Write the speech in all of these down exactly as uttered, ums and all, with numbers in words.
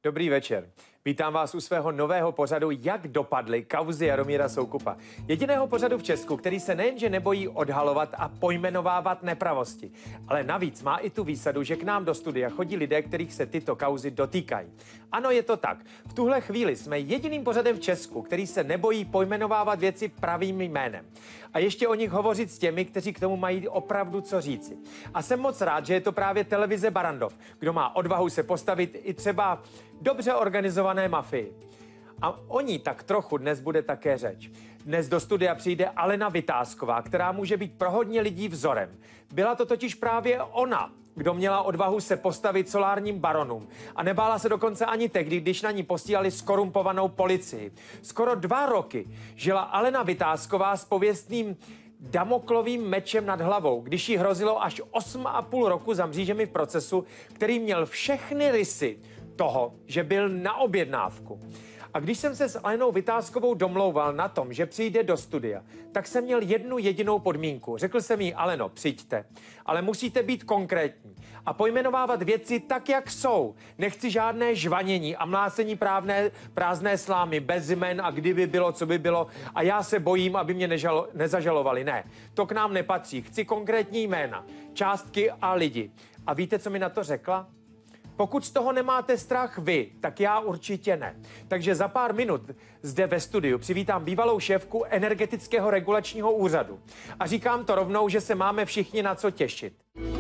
Dobrý večer. Vítám vás u svého nového pořadu Jak dopadly kauzy Jaromíra Soukupa. Jediného pořadu v Česku, který se nejenže nebojí odhalovat a pojmenovávat nepravosti, ale navíc má i tu výsadu, že k nám do studia chodí lidé, kterých se tyto kauzy dotýkají. Ano, je to tak. V tuhle chvíli jsme jediným pořadem v Česku, který se nebojí pojmenovávat věci pravým jménem. A ještě o nich hovořit s těmi, kteří k tomu mají opravdu co říci. A jsem moc rád, že je to právě televize Barrandov, kdo má odvahu se postavit i třeba dobře organizované mafii. A o ní tak trochu dnes bude také řeč. Dnes do studia přijde Alena Vitásková, která může být pro hodně lidí vzorem. Byla to totiž právě ona, kdo měla odvahu se postavit solárním baronům. A nebála se dokonce ani tehdy, když na ní posílali skorumpovanou policii. Skoro dva roky žila Alena Vitásková s pověstným Damoklovým mečem nad hlavou, když jí hrozilo až osm a půl roku za mřížemi v procesu, který měl všechny rysy toho, že byl na objednávku. A když jsem se s Alenou Vitáskovou domlouval na tom, že přijde do studia, tak jsem měl jednu jedinou podmínku. Řekl jsem jí: Aleno, přijďte, ale musíte být konkrétní a pojmenovávat věci tak, jak jsou. Nechci žádné žvanění a mlácení právné, prázdné slámy bez jmen a kdyby bylo, co by bylo a já se bojím, aby mě nežalo, nezažalovali. Ne, to k nám nepatří. Chci konkrétní jména, částky a lidi. A víte, co mi na to řekla? Pokud z toho nemáte strach vy, tak já určitě ne. Takže za pár minut zde ve studiu přivítám bývalou šéfku Energetického regulačního úřadu. A říkám to rovnou, že se máme všichni na co těšit.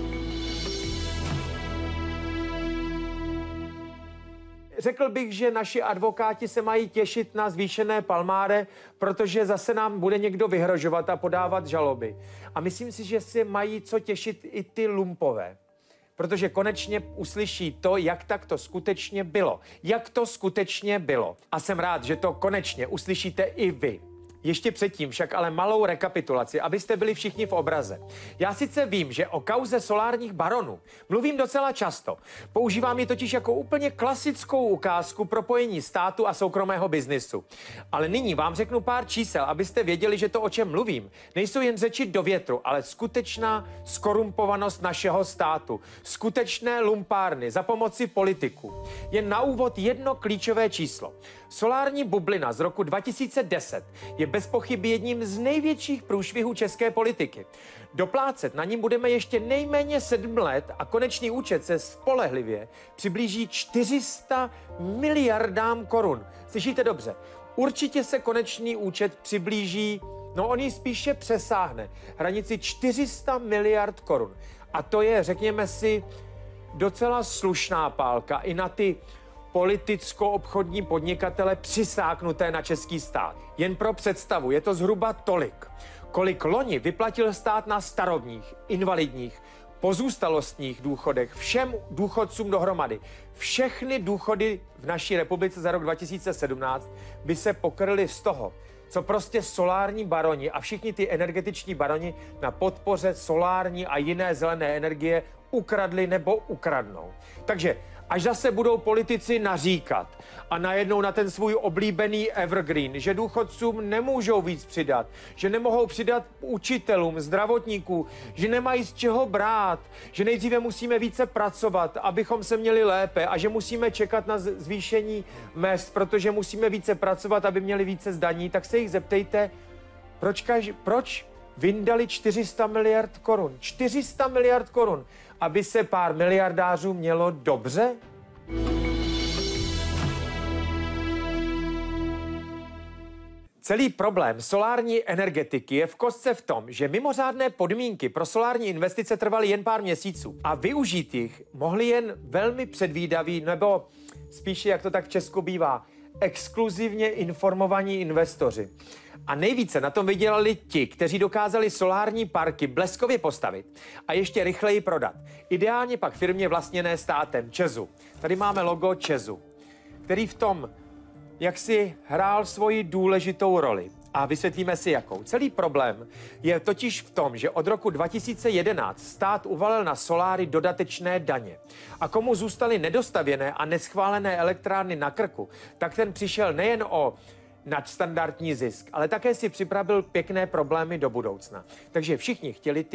Řekl bych, že naši advokáti se mají těšit na zvýšené palmáre, protože zase nám bude někdo vyhrožovat a podávat žaloby. A myslím si, že si mají co těšit i ty lumpové. Protože konečně uslyší to, jak tak to skutečně bylo. Jak to skutečně bylo. A jsem rád, že to konečně uslyšíte i vy. Ještě předtím však ale malou rekapitulaci, abyste byli všichni v obraze. Já sice vím, že o kauze solárních baronů mluvím docela často. Používám ji totiž jako úplně klasickou ukázku propojení státu a soukromého biznisu. Ale nyní vám řeknu pár čísel, abyste věděli, že to, o čem mluvím, nejsou jen řeči do větru, ale skutečná skorumpovanost našeho státu. Skutečné lumpárny za pomoci politiků. Jen na úvod jedno klíčové číslo. Solární bublina z roku dva tisíce deset je bez pochyby jedním z největších průšvihů české politiky. Doplácet na ním budeme ještě nejméně sedm let a konečný účet se spolehlivě přiblíží čtyři sta miliardám korun. Slyšíte dobře? Určitě se konečný účet přiblíží, no on ji spíše přesáhne, hranici čtyři sta miliard korun. A to je, řekněme si, docela slušná pálka i na ty politicko-obchodní podnikatele přisáknuté na český stát. Jen pro představu, je to zhruba tolik, kolik loni vyplatil stát na starobních, invalidních, pozůstalostních důchodech, všem důchodcům dohromady. Všechny důchody v naší republice za rok dva tisíce sedmnáct by se pokryly z toho, co prostě solární baroni a všichni ty energetiční baroni na podpoře solární a jiné zelené energie ukradli nebo ukradnou. Takže až zase budou politici naříkat a najednou na ten svůj oblíbený evergreen, že důchodcům nemůžou víc přidat, že nemohou přidat učitelům, zdravotníků, že nemají z čeho brát, že nejdříve musíme více pracovat, abychom se měli lépe a že musíme čekat na zvýšení mezd, protože musíme více pracovat, aby měli více zdaní, tak se jich zeptejte, proč, kaž, proč vyndali čtyři sta miliard korun? čtyři sta miliard korun, aby se pár miliardářů mělo dobře? Celý problém solární energetiky je v kostce v tom, že mimořádné podmínky pro solární investice trvaly jen pár měsíců a využít jich mohli jen velmi předvídaví nebo spíše, jak to tak v Česku bývá, exkluzivně informovaní investoři. A nejvíce na tom vydělali ti, kteří dokázali solární parky bleskově postavit a ještě rychleji prodat. Ideálně pak firmě vlastněné státem ČEZu. Tady máme logo ČEZu, který v tom jak si hrál svoji důležitou roli. A vysvětlíme si jakou. Celý problém je totiž v tom, že od roku dva tisíce jedenáct stát uvalil na soláry dodatečné daně. A komu zůstaly nedostavěné a neschválené elektrárny na krku, tak ten přišel nejen o nadstandardní zisk, ale také si připravil pěkné problémy do budoucna. Takže všichni chtěli ty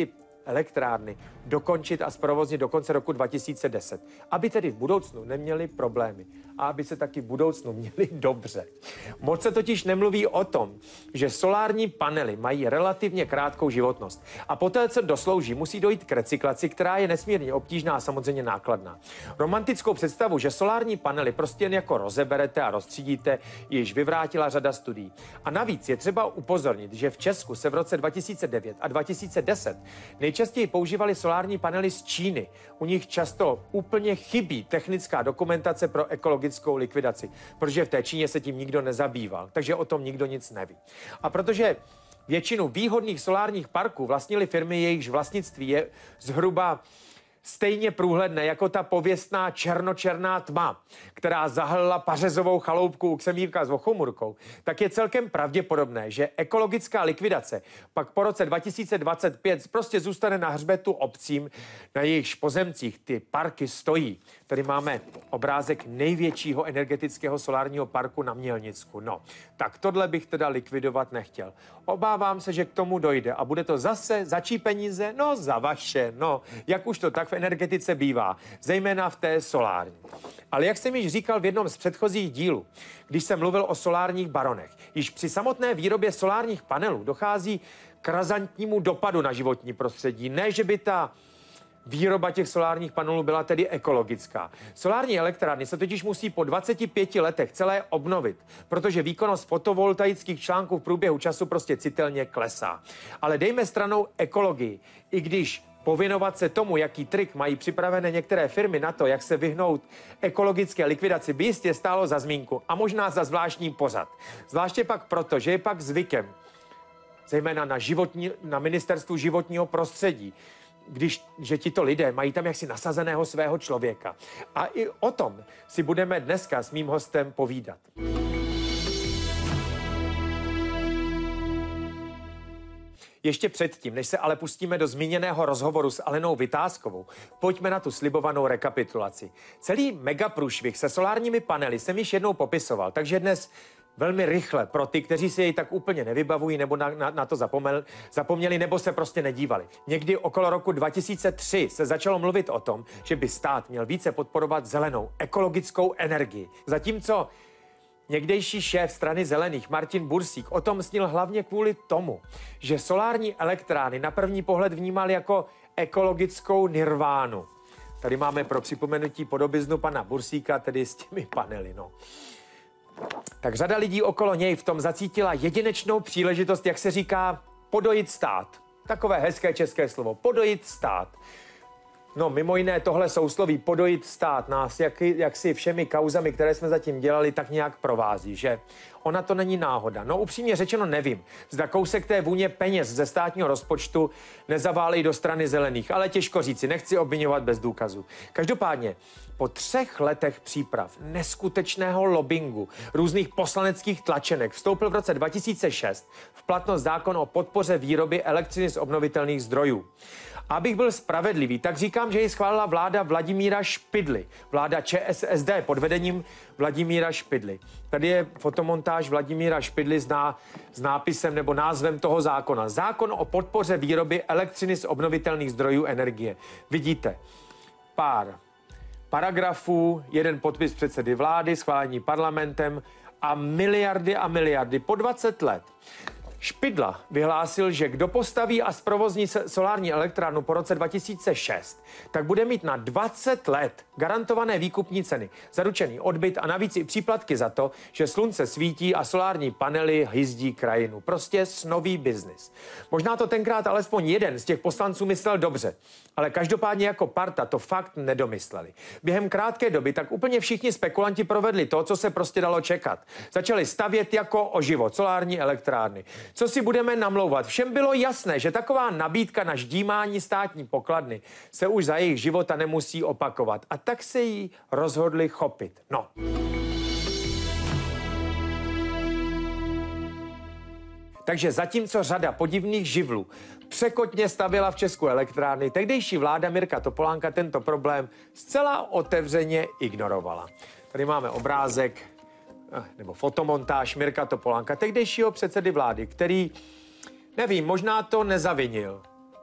elektrárny dokončit a zprovoznit do konce roku dva tisíce deset, aby tedy v budoucnu neměli problémy a aby se taky v budoucnu měli dobře. Moc se totiž nemluví o tom, že solární panely mají relativně krátkou životnost a poté, co doslouží, musí dojít k recyklaci, která je nesmírně obtížná a samozřejmě nákladná. Romantickou představu, že solární panely prostě jen jako rozeberete a rozstřídíte, již vyvrátila řada studií. A navíc je třeba upozornit, že v Česku se v roce dva tisíce devět a dva tisíce deset nejčastěji používaly solární panely z Číny. U nich často úplně chybí technická dokumentace pro ekologickou likvidaci, protože v té Číně se tím nikdo nezabýval, takže o tom nikdo nic neví. A protože většinu výhodných solárních parků vlastnily firmy, jejichž vlastnictví je zhruba stejně průhledné jako ta pověstná černočerná tma, která zahlila pařezovou chaloupku u Ksemírka s Ochomurkou, tak je celkem pravděpodobné, že ekologická likvidace pak po roce dva tisíce dvacet pět prostě zůstane na hřbetu obcím, na jejichž pozemcích ty parky stojí. Tady máme obrázek největšího energetického solárního parku na Mělnicku. No, tak tohle bych teda likvidovat nechtěl. Obávám se, že k tomu dojde a bude to zase za čí peníze? No, za vaše, no, jak už to tak v energetice bývá, zejména v té solární. Ale jak jsem již říkal v jednom z předchozích dílů, když jsem mluvil o solárních baronech, již při samotné výrobě solárních panelů dochází k razantnímu dopadu na životní prostředí. Ne, že by ta výroba těch solárních panelů byla tedy ekologická. Solární elektrárny se totiž musí po dvaceti pěti letech celé obnovit, protože výkonnost fotovoltaických článků v průběhu času prostě citelně klesá. Ale dejme stranou ekologii, i když pověnovat se tomu, jaký trik mají připravené některé firmy na to, jak se vyhnout ekologické likvidaci, by jistě stálo za zmínku a možná za zvláštní pořad. Zvláště pak proto, že je pak zvykem, zejména na, životní, na ministerstvu životního prostředí, když, že tito lidé mají tam jaksi nasazeného svého člověka. A i o tom si budeme dneska s mým hostem povídat. Ještě předtím, než se ale pustíme do zmíněného rozhovoru s Alenou Vitáskovou, pojďme na tu slibovanou rekapitulaci. Celý megaprůšvih se solárními panely jsem již jednou popisoval, takže dnes velmi rychle pro ty, kteří si jej tak úplně nevybavují nebo na, na, na to zapomněli, zapomněli nebo se prostě nedívali. Někdy okolo roku dva tisíce tři se začalo mluvit o tom, že by stát měl více podporovat zelenou, ekologickou energii. Zatímco někdejší šéf strany zelených Martin Bursík o tom snil hlavně kvůli tomu, že solární elektrárny na první pohled vnímal jako ekologickou nirvánu. Tady máme pro připomenutí podobiznu pana Bursíka, tedy s těmi panely, no. Tak řada lidí okolo něj v tom zacítila jedinečnou příležitost, jak se říká, podojit stát. Takové hezké české slovo, podojit stát. No, mimo jiné tohle sousloví podojit stát nás, jak, jak si všemi kauzami, které jsme zatím dělali, tak nějak provází, že ona to není náhoda. No, upřímně řečeno nevím, zda kousek té vůně peněz ze státního rozpočtu nezaválí do strany zelených, ale těžko říci, nechci obviňovat bez důkazu. Každopádně, po třech letech příprav, neskutečného lobbingu, různých poslaneckých tlačenek vstoupil v roce dva tisíce šest v platnost zákon o podpoře výroby elektřiny z obnovitelných zdrojů. Abych byl spravedlivý, tak říkám, že ji schválila vláda Vladimíra Špidly. Vláda ČSSD pod vedením Vladimíra Špidly. Tady je fotomontáž Vladimíra Špidly s, ná, s nápisem nebo názvem toho zákona. Zákon o podpoře výroby elektřiny z obnovitelných zdrojů energie. Vidíte, pár paragrafů, jeden podpis předsedy vlády, schválení parlamentem a miliardy a miliardy po dvacet let. Špidla vyhlásil, že kdo postaví a zprovozní solární elektrárnu po roce dva tisíce šest, tak bude mít na dvacet let garantované výkupní ceny, zaručený odbyt a navíc i příplatky za to, že slunce svítí a solární panely hyzdí krajinu. Prostě snový biznis. Možná to tenkrát alespoň jeden z těch poslanců myslel dobře, ale každopádně jako parta to fakt nedomysleli. Během krátké doby tak úplně všichni spekulanti provedli to, co se prostě dalo čekat. Začali stavět jako o život solární elektrárny. Co si budeme namlouvat? Všem bylo jasné, že taková nabídka na ždímání státní pokladny se už za jejich života nemusí opakovat. A tak se jí rozhodli chopit. No. Takže zatímco řada podivných živlů překotně stavěla v Česku elektrárny, tehdejší vláda Mirka Topolánka tento problém zcela otevřeně ignorovala. Tady máme obrázek nebo fotomontáž Mirka Topolánka, tehdejšího předsedy vlády, který, nevím, možná to nezavinil.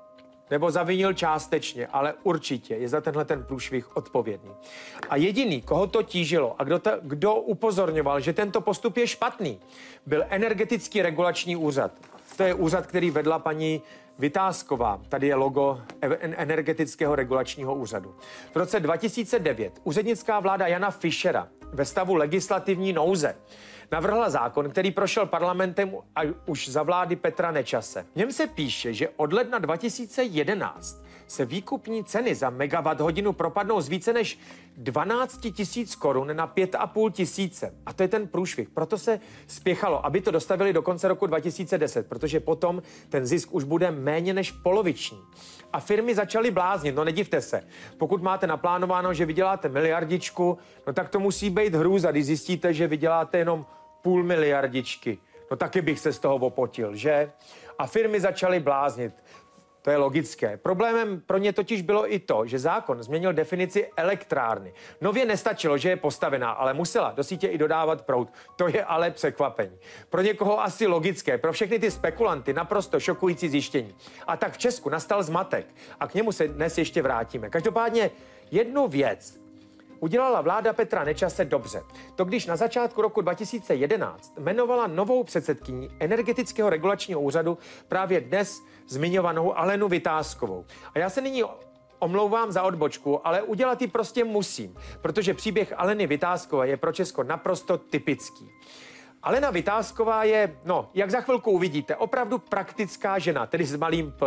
nebo zavinil částečně, ale určitě je za tenhle ten průšvih odpovědný. A jediný, koho to tížilo a kdo, ta, kdo upozorňoval, že tento postup je špatný, byl Energetický regulační úřad. To je úřad, který vedla paní Vitásková. Tady je logo Energetického regulačního úřadu. V roce dva tisíce devět úřednická vláda Jana Fischera ve stavu legislativní nouze navrhla zákon, který prošel parlamentem a už za vlády Petra Nečase. V něm se píše, že od ledna dva tisíce jedenáct se výkupní ceny za megawatt hodinu propadnou z více než dvanáct tisíc korun na pět a půl tisíce. A to je ten průšvih. Proto se spěchalo, aby to dostavili do konce roku dva tisíce deset, protože potom ten zisk už bude méně než poloviční. A firmy začaly bláznit, no nedivte se. Pokud máte naplánováno, že vyděláte miliardičku, no tak to musí být hrůza, když zjistíte, že vyděláte jenom půl miliardičky. No taky bych se z toho opotil, že? A firmy začaly bláznit. To je logické. Problémem pro ně totiž bylo i to, že zákon změnil definici elektrárny. Nově nestačilo, že je postavená, ale musela do sítě i dodávat proud. To je ale překvapení. Pro někoho asi logické, pro všechny ty spekulanty naprosto šokující zjištění. A tak v Česku nastal zmatek a k němu se dnes ještě vrátíme. Každopádně jednu věc udělala vláda Petra Nečase dobře. To když na začátku roku dva tisíce jedenáct jmenovala novou předsedkyni Energetického regulačního úřadu právě dnes zmiňovanou Alenu Vitáskovou. A já se nyní omlouvám za odbočku, ale udělat ji prostě musím, protože příběh Aleny Vitáskové je pro Česko naprosto typický. Alena Vitásková je, no, jak za chvilku uvidíte, opravdu praktická žena, tedy s malým P.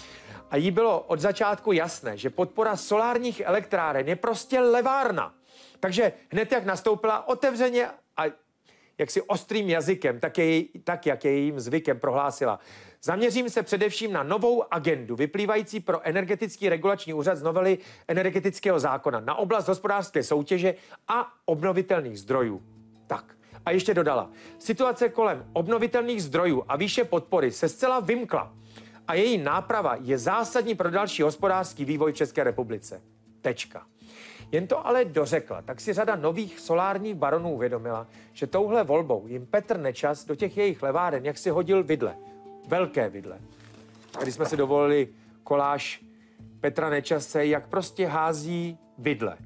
A jí bylo od začátku jasné, že podpora solárních elektráren je prostě levárna. Takže hned jak nastoupila otevřeně a jaksi ostrým jazykem, tak, je, tak jak je jejím zvykem, prohlásila: zaměřím se především na novou agendu vyplývající pro Energetický regulační úřad z novely energetického zákona na oblast hospodářské soutěže a obnovitelných zdrojů. Tak. A ještě dodala: situace kolem obnovitelných zdrojů a výše podpory se zcela vymkla a její náprava je zásadní pro další hospodářský vývoj v České republice. Tečka. Jen to ale dořekla, tak si řada nových solárních baronů uvědomila, že touhle volbou jim Petr Nečas do těch jejich leváren jak si hodil vidle. Velké vidle. Když jsme si dovolili koláž Petra Nečase, jak prostě hází vidle.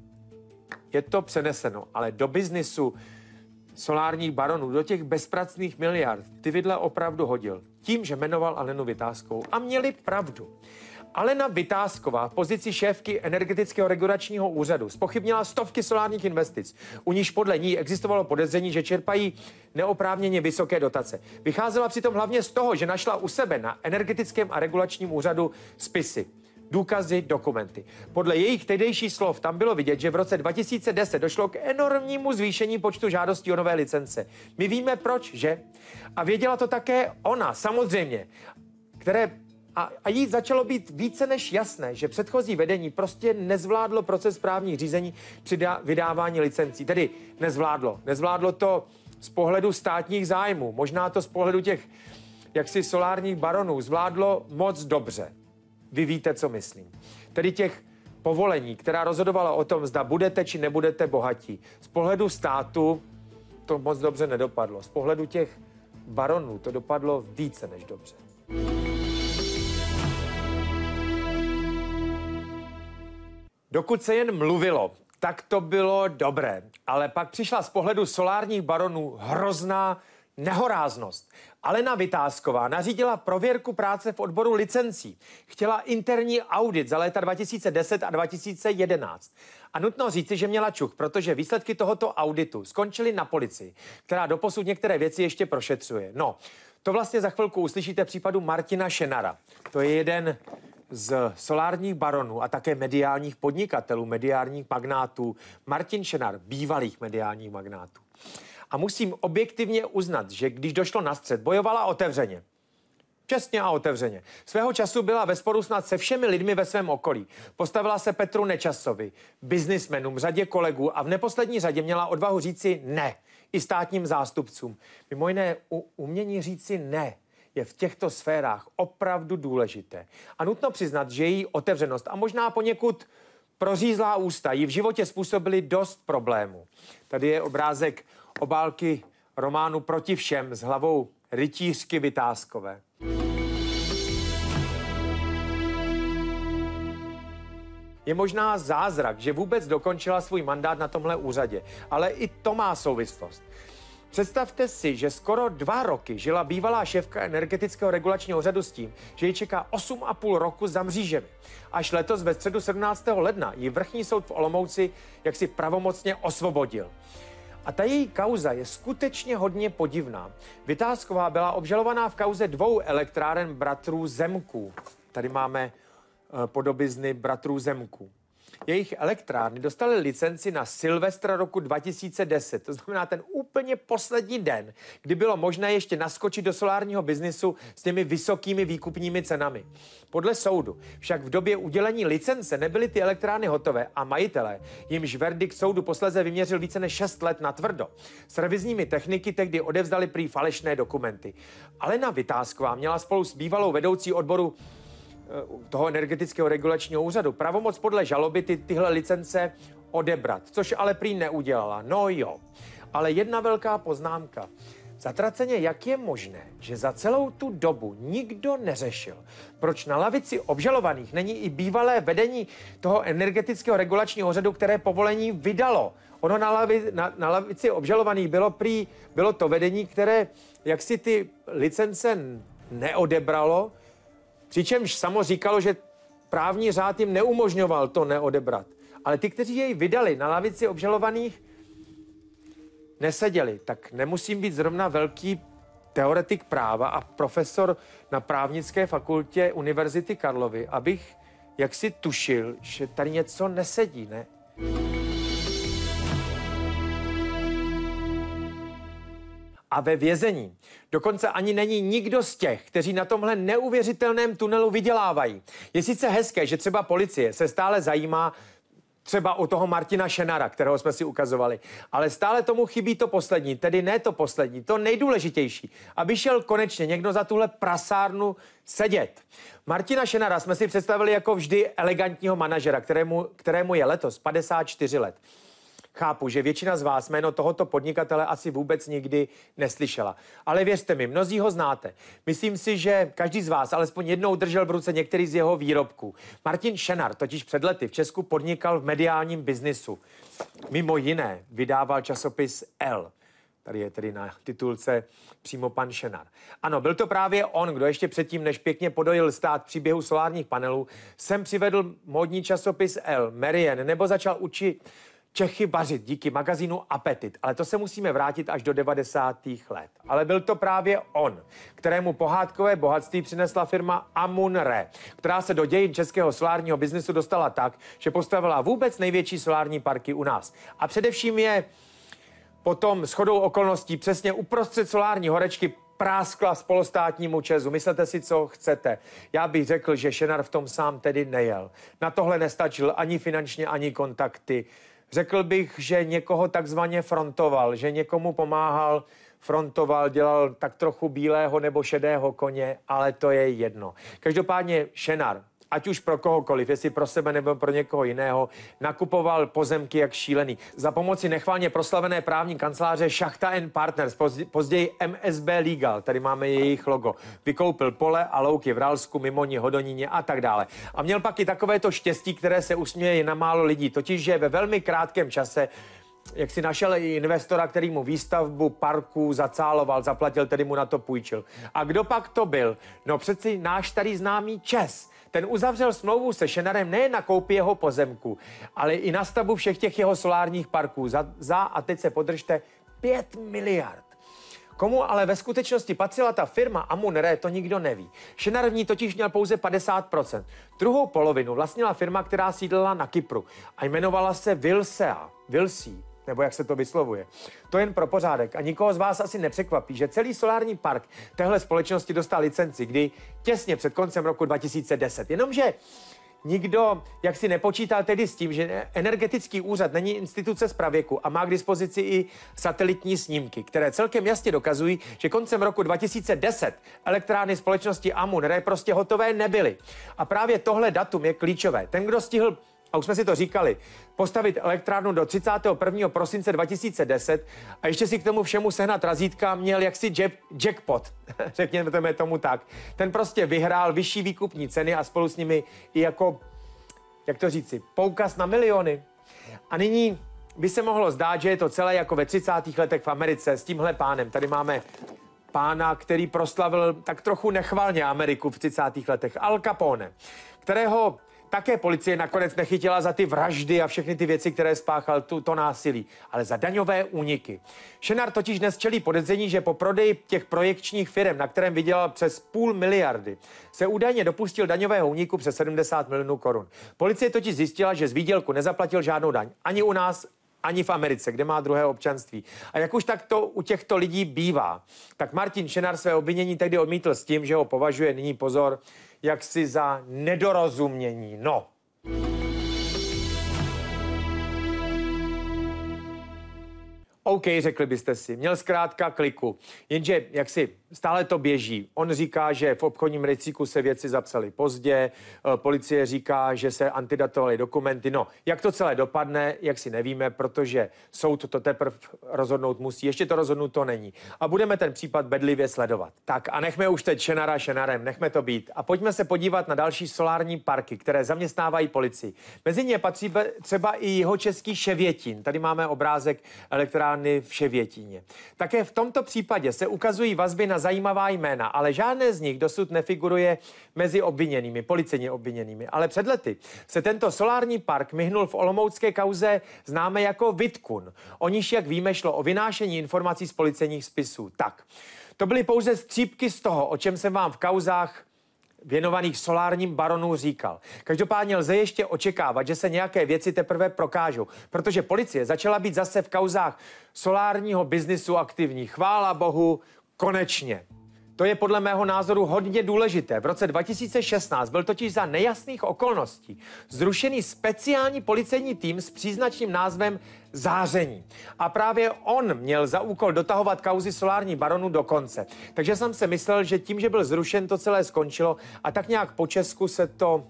Je to přeneseno, ale do biznisu solárních baronů, do těch bezpracných miliard, ty vidle opravdu hodil. Tím, že jmenoval Alenu Vitáskovou. A měli pravdu. Alena Vitásková v pozici šéfky Energetického regulačního úřadu zpochybnila stovky solárních investic, u níž podle ní existovalo podezření, že čerpají neoprávněně vysoké dotace. Vycházela přitom hlavně z toho, že našla u sebe na Energetickém a regulačním úřadu spisy, důkazy, dokumenty. Podle jejich tehdejších slov tam bylo vidět, že v roce dva tisíce deset došlo k enormnímu zvýšení počtu žádostí o nové licence. My víme proč, že? A věděla to také ona, samozřejmě, které A, a jí začalo být více než jasné, že předchozí vedení prostě nezvládlo proces správních řízení při vydávání licencí. Tedy nezvládlo. Nezvládlo to z pohledu státních zájmů, možná to z pohledu těch jaksi solárních baronů zvládlo moc dobře. Vy víte, co myslím. Tedy těch povolení, která rozhodovala o tom, zda budete či nebudete bohatí. Z pohledu státu to moc dobře nedopadlo. Z pohledu těch baronů to dopadlo více než dobře. Dokud se jen mluvilo, tak to bylo dobré, ale pak přišla z pohledu solárních baronů hrozná nehoráznost. Alena Vitásková nařídila prověrku práce v odboru licencí. Chtěla interní audit za léta dva tisíce deset a dva tisíce jedenáct. A nutno říci, že měla čuch, protože výsledky tohoto auditu skončily na policii, která doposud některé věci ještě prošetřuje. No, to vlastně za chvilku uslyšíte v případu Martina Šenara. To je jeden z solárních baronů a také mediálních podnikatelů, mediálních magnátů. Martin Šenar, bývalých mediálních magnátů. A musím objektivně uznat, že když došlo na střet, bojovala otevřeně. Čestně a otevřeně. Svého času byla ve sporu snad se všemi lidmi ve svém okolí. Postavila se Petru Nečasovi, biznismenům, řadě kolegů a v neposlední řadě měla odvahu říci ne i státním zástupcům. Mimo jiné u, umění říci ne je v těchto sférách opravdu důležité. A nutno přiznat, že její otevřenost a možná poněkud prořízlá ústa jí v životě způsobily dost problémů. Tady je obrázek obálky románu Proti všem s hlavou rytířky Vitáskové. je možná zázrak, že vůbec dokončila svůj mandát na tomhle úřadě. Ale i to má souvislost. Představte si, že skoro dva roky žila bývalá šéfka energetického regulačního úřadu s tím, že ji čeká osm a půl roku za mřížemi. Až letos ve středu sedmnáctého ledna ji vrchní soud v Olomouci jaksi pravomocně osvobodil. A ta její kauza je skutečně hodně podivná. Vitásková byla obžalovaná v kauze dvou elektráren bratrů Zemků. Tady máme uh, podobizny bratrů Zemků. Jejich elektrárny dostaly licenci na Silvestra roku dva tisíce deset, to znamená ten úplně poslední den, kdy bylo možné ještě naskočit do solárního biznisu s těmi vysokými výkupními cenami. Podle soudu však v době udělení licence nebyly ty elektrárny hotové a majitelé, jimž verdikt soudu posléze vyměřil více než šest let na tvrdo, s revizními techniky tehdy odevzdali prý falešné dokumenty. Alena Vitásková měla spolu s bývalou vedoucí odboru toho energetického regulačního úřadu pravomoc podle žaloby ty, tyhle licence odebrat, což ale prý neudělala. No jo, ale jedna velká poznámka. Zatraceně, jak je možné, že za celou tu dobu nikdo neřešil, proč na lavici obžalovaných není i bývalé vedení toho energetického regulačního úřadu, které povolení vydalo. Ono na, lavi, na, na lavici obžalovaných bylo prý, bylo to vedení, které jaksi ty licence neodebralo, přičemž samo říkalo, že právní řád jim neumožňoval to neodebrat. Ale ty, kteří jej vydali na lavici obžalovaných, neseděli. Tak nemusím být zrovna velký teoretik práva a profesor na právnické fakultě Univerzity Karlovy, abych jaksi tušil, že tady něco nesedí, ne? A ve vězení dokonce ani není nikdo z těch, kteří na tomhle neuvěřitelném tunelu vydělávají. Je sice hezké, že třeba policie se stále zajímá třeba o toho Martina Šenara, kterého jsme si ukazovali, ale stále tomu chybí to poslední, tedy ne to poslední, to nejdůležitější, aby šel konečně někdo za tuhle prasárnu sedět. Martina Šenara jsme si představili jako vždy elegantního manažera, kterému, kterému je letos padesát čtyři let. Chápu, že většina z vás jméno tohoto podnikatele asi vůbec nikdy neslyšela. Ale věřte mi, mnozí ho znáte. Myslím si, že každý z vás alespoň jednou držel v ruce některý z jeho výrobků. Martin Šenar totiž před lety v Česku podnikal v mediálním biznisu. Mimo jiné vydával časopis L. Tady je tedy na titulce přímo pan Šenar. Ano, byl to právě on, kdo ještě předtím, než pěkně podojil stát příběhu solárních panelů, sem přivedl módní časopis L, Merian, nebo začal učit Čechy vařit díky magazínu Apetit, ale to se musíme vrátit až do devadesátých let. Ale byl to právě on, kterému pohádkové bohatství přinesla firma Amun-Re, která se do dějin českého solárního biznesu dostala tak, že postavila vůbec největší solární parky u nás. A především je potom shodou okolností přesně uprostřed solární horečky práskla spolostátnímu ČEZu. Myslete si, co chcete. Já bych řekl, že Šenar v tom sám tedy nejel. Na tohle nestačil ani finančně, ani kontakty. Řekl bych, že někoho takzvaně frontoval, že někomu pomáhal, frontoval, dělal tak trochu bílého nebo šedého koně, ale to je jedno. Každopádně Šenar, ať už pro kohokoliv, jestli pro sebe nebo pro někoho jiného, nakupoval pozemky jak šílený. Za pomoci nechvalně proslavené právní kanceláře Šachta and Partners, později M S B Legal, tady máme jejich logo, vykoupil pole a louky v Ralsku, Mimoně, Hodoníně a tak dále. A měl pak i takovéto štěstí, které se usměje na málo lidí, totiž že ve velmi krátkém čase jak si našel i investora, který mu výstavbu parku zacáloval, zaplatil, tedy mu na to půjčil. A kdo pak to byl? No přeci náš starý známý ČEZ. Ten uzavřel smlouvu se Šenarem nejen na koupi jeho pozemku, ale i na stavbu všech těch jeho solárních parků za, za a teď se podržte, pět miliard. Komu ale ve skutečnosti patřila ta firma Amun-Re, to nikdo neví. Šenar v ní totiž měl pouze padesát procent. Druhou polovinu vlastnila firma, která sídlila na Kypru a jmenovala se Vilsea, Vilsí, nebo jak se to vyslovuje. To jen pro pořádek a nikoho z vás asi nepřekvapí, že celý solární park téhle společnosti dostal licenci, kdy těsně před koncem roku dva tisíce deset. Jenomže nikdo jak si nepočítal tedy s tím, že energetický úřad není instituce z pravěku a má k dispozici i satelitní snímky, které celkem jasně dokazují, že koncem roku dva tisíce deset elektrárny společnosti Amun-Re prostě hotové nebyly. A právě tohle datum je klíčové. Ten, kdo stihl, a už jsme si to říkali, postavit elektrárnu do třicátého prvního prosince dva tisíce deset a ještě si k tomu všemu sehnat razítka, měl jaksi jack, jackpot, řekněme tomu tak. Ten prostě vyhrál vyšší výkupní ceny a spolu s nimi i jako jak to říci, poukaz na miliony. A nyní by se mohlo zdát, že je to celé jako ve třicátých letech v Americe s tímhle pánem. Tady máme pána, který proslavil tak trochu nechvalně Ameriku v třicátých letech, Al Capone, kterého také policie nakonec nechytila za ty vraždy a všechny ty věci, které spáchal, tu, to násilí, ale za daňové úniky. Šenar totiž dnes čelí podezření, že po prodeji těch projekčních firm, na kterém vydělal přes půl miliardy, se údajně dopustil daňového úniku přes sedmdesát milionů korun. Policie totiž zjistila, že z výdělku nezaplatil žádnou daň. Ani u nás, ani v Americe, kde má druhé občanství. A jak už tak to u těchto lidí bývá, tak Martin Šenar své obvinění tehdy odmítl s tím, že ho považuje, nyní pozor, jaksi za nedorozumění. No. OK, řekli byste si, měl zkrátka kliku, jenže jak si stále to běží. On říká, že v obchodním rejstříku se věci zapsaly pozdě, policie říká, že se antidatovaly dokumenty. No, jak to celé dopadne, jak si nevíme, protože soud to teprve rozhodnout musí. Ještě to rozhodnuto není. A budeme ten případ bedlivě sledovat. Tak a nechme už teď Šenara Šenarem, nechme to být. A pojďme se podívat na další solární parky, které zaměstnávají policii. Mezi ně patří třeba i jihočeský Ševětín. Tady máme obrázek elektrárny v Ševětíně. Také v tomto případě se ukazují vazby na zajímavá jména, ale žádné z nich dosud nefiguruje mezi obviněnými, policejně obviněnými. Ale před lety se tento solární park myhnul v olomoucké kauze známé jako Vidkun. O níž, jak víme, šlo o vynášení informací z policejních spisů. Tak, to byly pouze střípky z toho, o čem jsem vám v kauzách věnovaných solárním baronů říkal. Každopádně lze ještě očekávat, že se nějaké věci teprve prokážou, protože policie začala být zase v kauzách solárního biznisu aktivní. Chvála bohu, konečně. To je podle mého názoru hodně důležité. V roce dva tisíce šestnáct byl totiž za nejasných okolností zrušený speciální policejní tým s příznačným názvem Záření. A právě on měl za úkol dotahovat kauzy solární baronu do konce. Takže jsem se myslel, že tím, že byl zrušen, to celé skončilo a tak nějak po Česku se to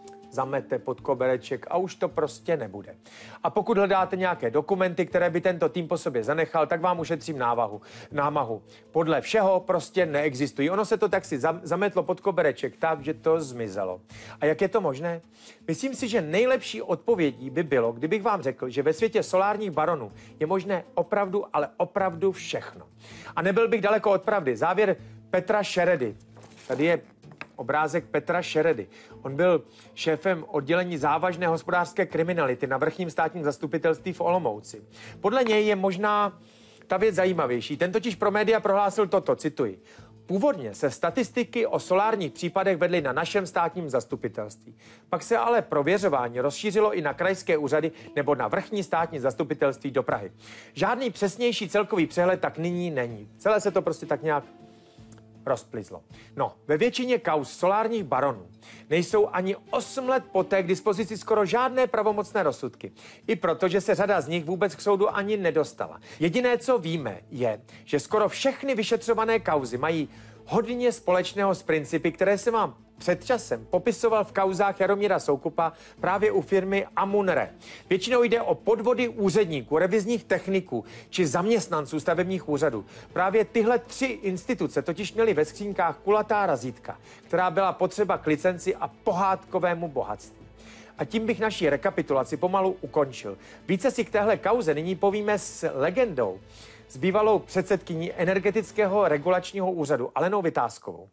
zamete pod kobereček a už to prostě nebude. A pokud hledáte nějaké dokumenty, které by tento tým po sobě zanechal, tak vám ušetřím návahu, námahu. Podle všeho prostě neexistují. Ono se to tak si zametlo pod kobereček tak, že to zmizelo. A jak je to možné? Myslím si, že nejlepší odpovědí by bylo, kdybych vám řekl, že ve světě solárních baronů je možné opravdu, ale opravdu všechno. A nebyl bych daleko od pravdy. Závěr Petra Šeredy. Tady je obrázek Petra Šeredy. On byl šéfem oddělení závažné hospodářské kriminality na vrchním státním zastupitelství v Olomouci. Podle něj je možná ta věc zajímavější. Ten totiž pro média prohlásil toto, cituji. Původně se statistiky o solárních případech vedly na našem státním zastupitelství. Pak se ale prověřování rozšířilo i na krajské úřady nebo na vrchní státní zastupitelství do Prahy. Žádný přesnější celkový přehled tak nyní není. Celé se to prostě tak nějak rozplizlo. No, ve většině kauz solárních baronů nejsou ani osm let poté k dispozici skoro žádné pravomocné rozsudky. I proto, že se řada z nich vůbec k soudu ani nedostala. Jediné, co víme, je, že skoro všechny vyšetřované kauzy mají hodně společného s principy, které se vám před časem popisoval v kauzách Jaromíra Soukupa právě u firmy Amunre. Většinou jde o podvody úředníků, revizních techniků či zaměstnanců stavebních úřadů. Právě tyhle tři instituce totiž měly ve skřínkách kulatá razítka, která byla potřeba k licenci a pohádkovému bohatství. A tím bych naši rekapitulaci pomalu ukončil. Více si k téhle kauze nyní povíme s legendou, s bývalou předsedkyní Energetického regulačního úřadu Alenou Vitáskovou.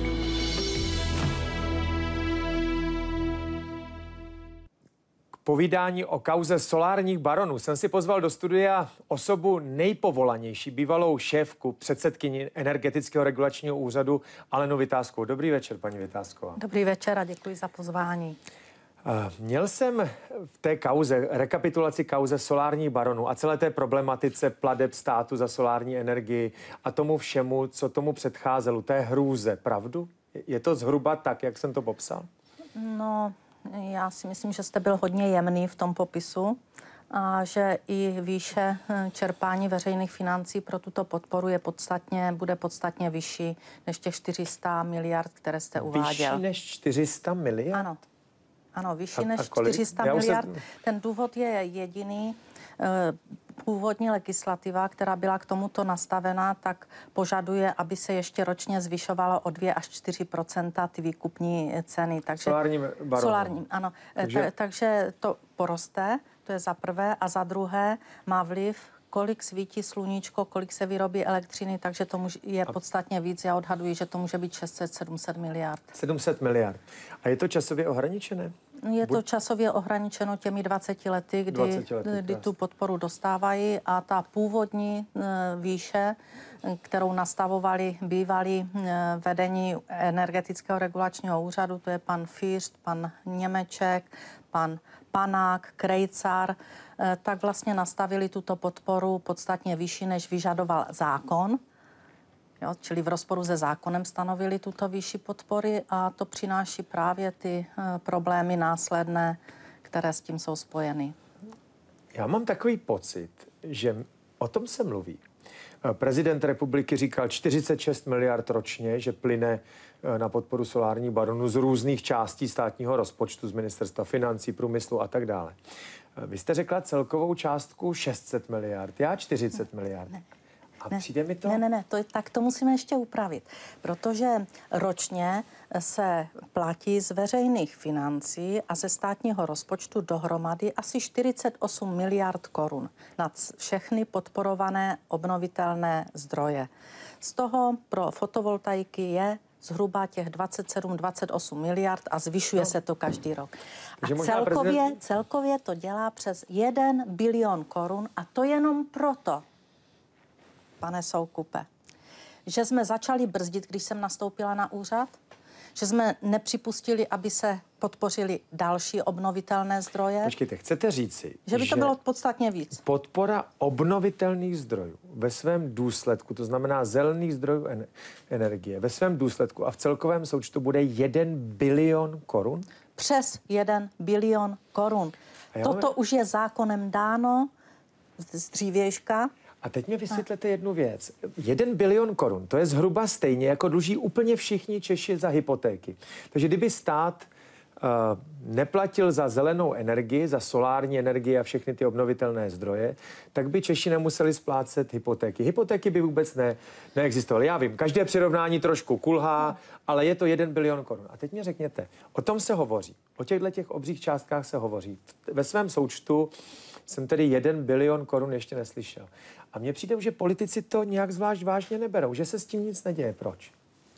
Povídání o kauze solárních baronů jsem si pozval do studia osobu nejpovolanější, bývalou šéfku, předsedkyni Energetického regulačního úřadu Alenu Vitáskovou. Dobrý večer, paní Vitásková. Dobrý večer a děkuji za pozvání. Měl jsem v té kauze, rekapitulaci kauze solárních baronů a celé té problematice plateb státu za solární energii a tomu všemu, co tomu předcházelo, té hrůze, pravdu? Je to zhruba tak, jak jsem to popsal? No, já si myslím, že jste byl hodně jemný v tom popisu a že i výše čerpání veřejných financí pro tuto podporu je podstatně, bude podstatně vyšší než těch čtyři sta miliard, které jste uváděl. Vyšší než čtyři sta miliard? Ano. Ano, vyšší a, než a čtyři sta miliard. Se... Ten důvod je jediný. původní legislativa, která byla k tomuto nastavená, tak požaduje, aby se ještě ročně zvyšovalo o dvě až čtyři procenta ty výkupní ceny. Takže, solárním baronu. Solárním, ano. Takže... Ta, takže to poroste, to je za prvé, a za druhé má vliv, kolik svítí sluníčko, kolik se vyrobí elektřiny, takže to je podstatně víc. Já odhaduji, že to může být šest set sedm set miliard. sedm set miliard. A je to časově ohraničené? Je to časově ohraničeno těmi dvaceti lety, kdy, dvaceti lety, kdy tu podporu dostávají, a ta původní e, výše, kterou nastavovali bývalí e, vedení energetického regulačního úřadu, to je pan Fürst, pan Němeček, pan Panák, Krejcar, e, tak vlastně nastavili tuto podporu podstatně vyšší, než vyžadoval zákon. Jo, čili v rozporu se zákonem stanovili tuto výši podpory, a to přináší právě ty e, problémy následné, které s tím jsou spojeny. Já mám takový pocit, že o tom se mluví. Prezident republiky říkal čtyřicet šest miliard ročně, že plyne na podporu solárních baronů z různých částí státního rozpočtu, z ministerstva financí, průmyslu a tak dále. Vy jste řekla celkovou částku šest set miliard, já čtyřicet miliard. Ne. A ne, přijde mi to... Ne, ne, ne, to je, tak to musíme ještě upravit, protože ročně se platí z veřejných financí a ze státního rozpočtu dohromady asi čtyřicet osm miliard korun na všechny podporované obnovitelné zdroje. Z toho pro fotovoltaiky je zhruba těch dvacet sedm dvacet osm miliard a zvyšuje no. se to každý rok. A celkově, prezident... celkově to dělá přes jeden bilion korun, a to jenom proto, pane Soukupe, že jsme začali brzdit, když jsem nastoupila na úřad, že jsme nepřipustili, aby se podpořili další obnovitelné zdroje. Počkejte, chcete říci, že by to že bylo podstatně víc. Podpora obnovitelných zdrojů ve svém důsledku, to znamená zelených zdrojů energie, ve svém důsledku a v celkovém součtu bude jeden bilion korun? Přes jeden bilion korun. Toto mám... už je zákonem dáno z dřívějška. A teď mi vysvětlete jednu věc. Jeden bilion korun, to je zhruba stejně, jako dluží úplně všichni Češi za hypotéky. Takže kdyby stát uh, neplatil za zelenou energii, za solární energii a všechny ty obnovitelné zdroje, tak by Češi nemuseli splácet hypotéky. Hypotéky by vůbec ne, neexistovaly. Já vím, každé přirovnání trošku kulhá, ale je to jeden bilion korun. A teď mi řekněte, o tom se hovoří. O těchto těch obřích částkách se hovoří. Ve svém součtu jsem tedy jeden bilion korun ještě neslyšel. A mně přijde, že politici to nějak zvlášť vážně neberou, že se s tím nic neděje. Proč?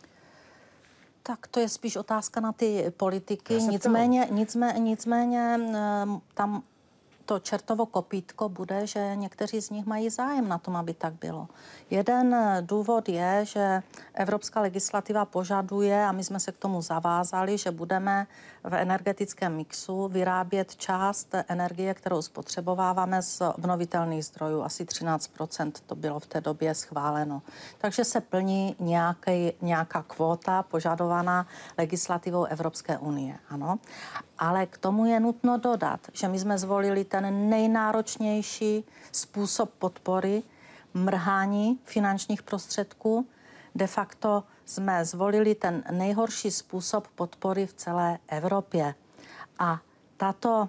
Tak to je spíš otázka na ty politiky. Nicméně, nicméně, nicméně tam to čertovo kopítko bude, že někteří z nich mají zájem na tom, aby tak bylo. Jeden důvod je, že evropská legislativa požaduje, a my jsme se k tomu zavázali, že budeme v energetickém mixu vyrábět část energie, kterou spotřebováváme z obnovitelných zdrojů. Asi třináct procent to bylo v té době schváleno. Takže se plní nějaký, nějaká kvóta požadovaná legislativou Evropské unie. Ano. Ale k tomu je nutno dodat, že my jsme zvolili ten nejnáročnější způsob podpory, mrhání finančních prostředků. De facto jsme zvolili ten nejhorší způsob podpory v celé Evropě. A tato,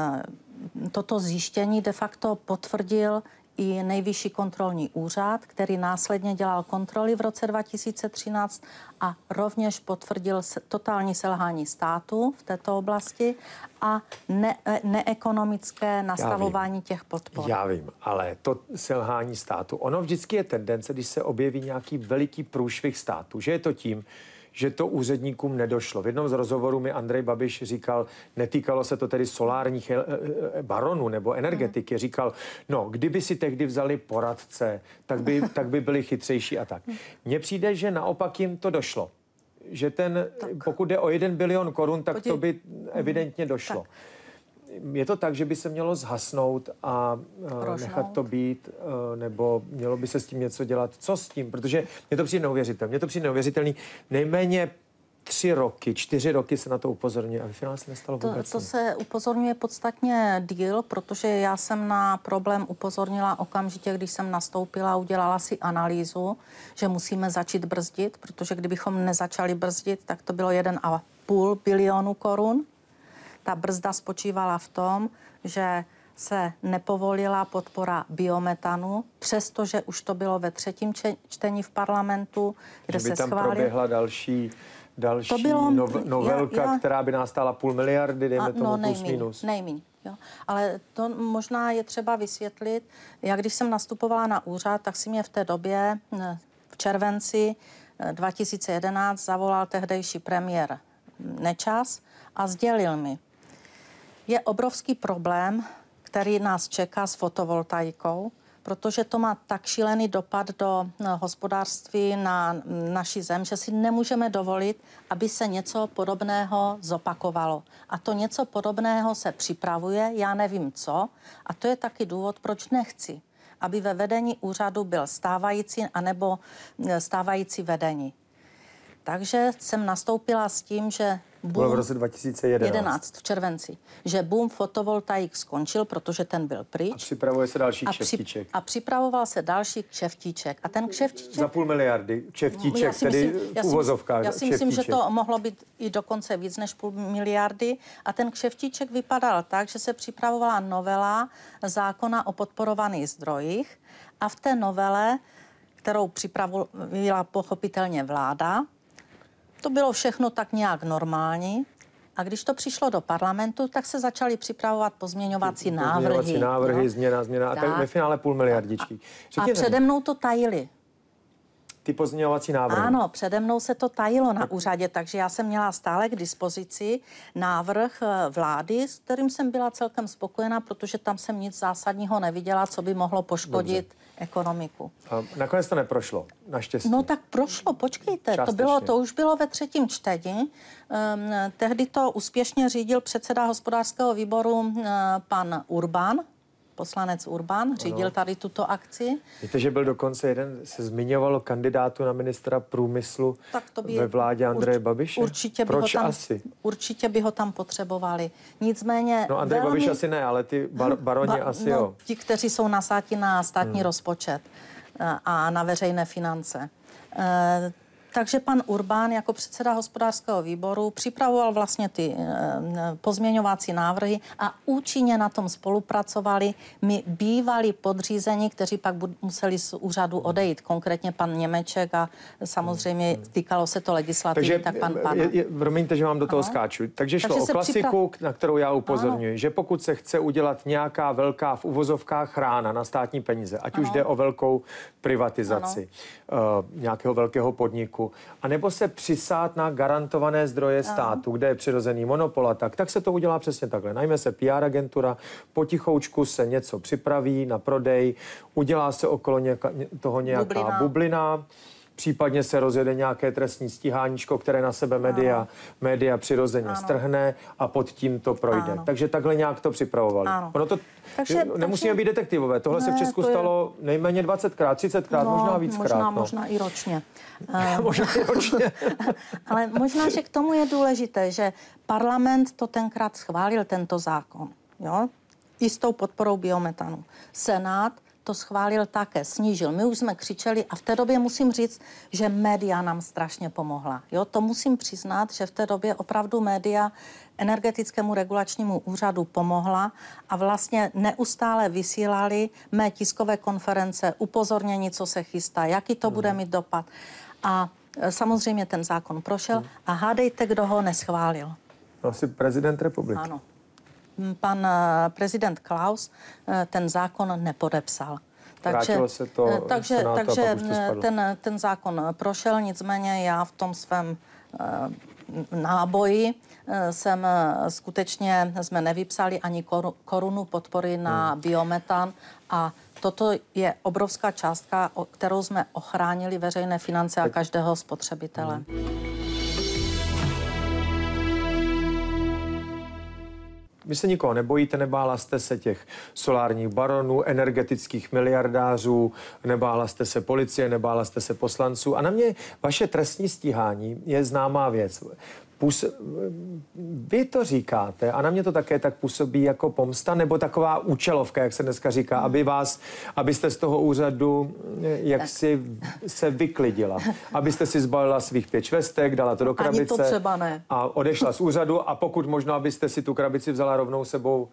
toto zjištění de facto potvrdil i Nejvyšší kontrolní úřad, který následně dělal kontroly v roce dva tisíce třináct a rovněž potvrdil totální selhání státu v této oblasti a ne, neekonomické nastavování těch podpor. Já vím, ale to selhání státu, ono vždycky je tendence, když se objeví nějaký veliký průšvih státu, že je to tím, že to úředníkům nedošlo. V jednom z rozhovorů mi Andrej Babiš říkal, netýkalo se to tedy solárních baronů nebo energetiky, říkal, no, kdyby si tehdy vzali poradce, tak by, tak by byli chytřejší a tak. Mně přijde, že naopak jim to došlo. Že ten, tak. pokud jde o jeden bilion korun, tak Podě... to by evidentně došlo. Tak. Je to tak, že by se mělo zhasnout a uh, nechat to být, uh, nebo mělo by se s tím něco dělat? Co s tím? Protože mě to přijde neuvěřitelné. Mě to přijde neuvěřitelný. Nejméně tři roky, čtyři roky se na to upozorňuje a ve finále se nestalo to, vůbec. To se upozorňuje podstatně díl, protože já jsem na problém upozornila okamžitě, když jsem nastoupila, udělala si analýzu, že musíme začít brzdit, protože kdybychom nezačali brzdit, tak to bylo jeden a půl bilionu korun. Ta brzda spočívala v tom, že se nepovolila podpora biometanu, přestože už to bylo ve třetím čtení v parlamentu, kde že by se tam schválil. proběhla další, další To bylo, nov, novelka, já, já, která by nás stála půl miliardy, dejme a, tomu no, plus nejmíň, minus. Nejmíň, jo. Ale to možná je třeba vysvětlit. Já když jsem nastupovala na úřad, tak si mě v té době v červenci dva tisíce jedenáct zavolal tehdejší premiér Nečas a sdělil mi, je obrovský problém, který nás čeká s fotovoltaikou, protože to má tak šílený dopad do hospodářství na naši zem, že si nemůžeme dovolit, aby se něco podobného zopakovalo. A to něco podobného se připravuje, já nevím co, a to je taky důvod, proč nechci, aby ve vedení úřadu byl stávající anebo stávající vedení. Takže jsem nastoupila s tím, že boom, v roce dva tisíce jedenáct v červenci, že boom fotovoltaik skončil, protože ten byl pryč. A připravuje se další a kšeftíček. Při, a připravoval se další kšeftíček. A ten kšeftíček... Za půl miliardy kšeftíček, tedy myslím, v uvozovkách. Já si myslím, že to mohlo být i dokonce víc než půl miliardy. A ten kšeftíček vypadal tak, že se připravovala novela zákona o podporovaných zdrojích. A v té novele, kterou připravila pochopitelně vláda, to bylo všechno tak nějak normální. A když to přišlo do parlamentu, tak se začaly připravovat pozměňovací návrhy. Pozměňovací návrhy, no? změna, změna. A tak ve finále půl miliardičky. A, a přede mnou to tajili. Ty pozměňovací návrhy. Ano, přede mnou se to tajilo na úřadě, takže já jsem měla stále k dispozici návrh vlády, s kterým jsem byla celkem spokojená, protože tam jsem nic zásadního neviděla, co by mohlo poškodit Dobře. ekonomiku. A nakonec to neprošlo, naštěstí. No tak prošlo, počkejte, to, bylo, to už bylo ve třetím čtení. Um, tehdy to úspěšně řídil předseda hospodářského výboru um, pan Urban, poslanec Urban, řídil tady tuto akci. Víte, že byl dokonce jeden, se zmiňovalo kandidátu na ministra průmyslu tak to by, ve vládě Andreje urč, Babiše? Určitě by Proč ho tam, asi? Určitě by ho tam potřebovali. Nicméně... No Andrej velmi, Babiš asi ne, ale ty bar, baroni ba, asi no, jo. Ti, kteří jsou nasáti na státní hmm. rozpočet a na veřejné finance. E, Takže pan Urban jako předseda hospodářského výboru připravoval vlastně ty e, pozměňovací návrhy a účinně na tom spolupracovali my bývalí podřízení, kteří pak bud- museli z úřadu odejít. Konkrétně pan Němeček a samozřejmě týkalo se to legislativy, Takže, tak pan Pana. Je, promiňte, že vám do toho ano. skáču. Takže šlo Takže o klasiku, připra... na kterou já upozorňuji, ano. že pokud se chce udělat nějaká velká v uvozovkách rána na státní peníze, ať ano. už jde o velkou privatizaci uh, nějakého velkého podniku, a nebo se přisát na garantované zdroje Aha. státu, kde je přirozený monopol a tak, tak se to udělá přesně takhle. Najme se P R agentura, potichoučku se něco připraví na prodej, udělá se okolo něka, toho nějaká bublina. bublina, případně se rozjede nějaké trestní stíháníčko, které na sebe média, média přirozeně ano. strhne a pod tím to projde. Ano. Takže takhle nějak to připravovali. Ono to takže, nemusíme takže... být detektivové. Tohle ne, se v Česku je... stalo nejméně dvacetkrát, třicetkrát, no, možná víckrát. Možná, no. možná i ročně. možná i ročně. Ale možná, že k tomu je důležité, že parlament to tenkrát schválil, tento zákon. Jo? I s tou podporou biometanu. Senát to schválil také, snížil. My už jsme křičeli a v té době musím říct, že média nám strašně pomohla. Jo, to musím přiznat, že v té době opravdu média Energetickému regulačnímu úřadu pomohla a vlastně neustále vysílali mé tiskové konference, upozornění, co se chystá, jaký to hmm. bude mít dopad. A samozřejmě ten zákon prošel hmm. a hádejte, kdo ho neschválil. Asi prezident republiky. Ano. Pan prezident Klaus ten zákon nepodepsal. Takže, se to takže, takže to ten, ten zákon prošel, nicméně já v tom svém náboji jsem skutečně, jsme nevypsali ani korunu podpory na hmm. biometan a toto je obrovská částka, kterou jsme ochránili veřejné finance a každého spotřebitele. Hmm. Vy se nikoho nebojíte, nebála jste se těch solárních baronů, energetických miliardářů, nebála jste se policie, nebála jste se poslanců. A na mě vaše trestní stíhání je známá věc. Půs... Vy to říkáte a na mě to také tak působí jako pomsta nebo taková účelovka, jak se dneska říká, aby vás, abyste z toho úřadu jaksi se vyklidila. Abyste si zbalila svých pět švestek, dala to do krabice. Ani to třeba ne. A odešla z úřadu a pokud možno, abyste si tu krabici vzala rovnou sebou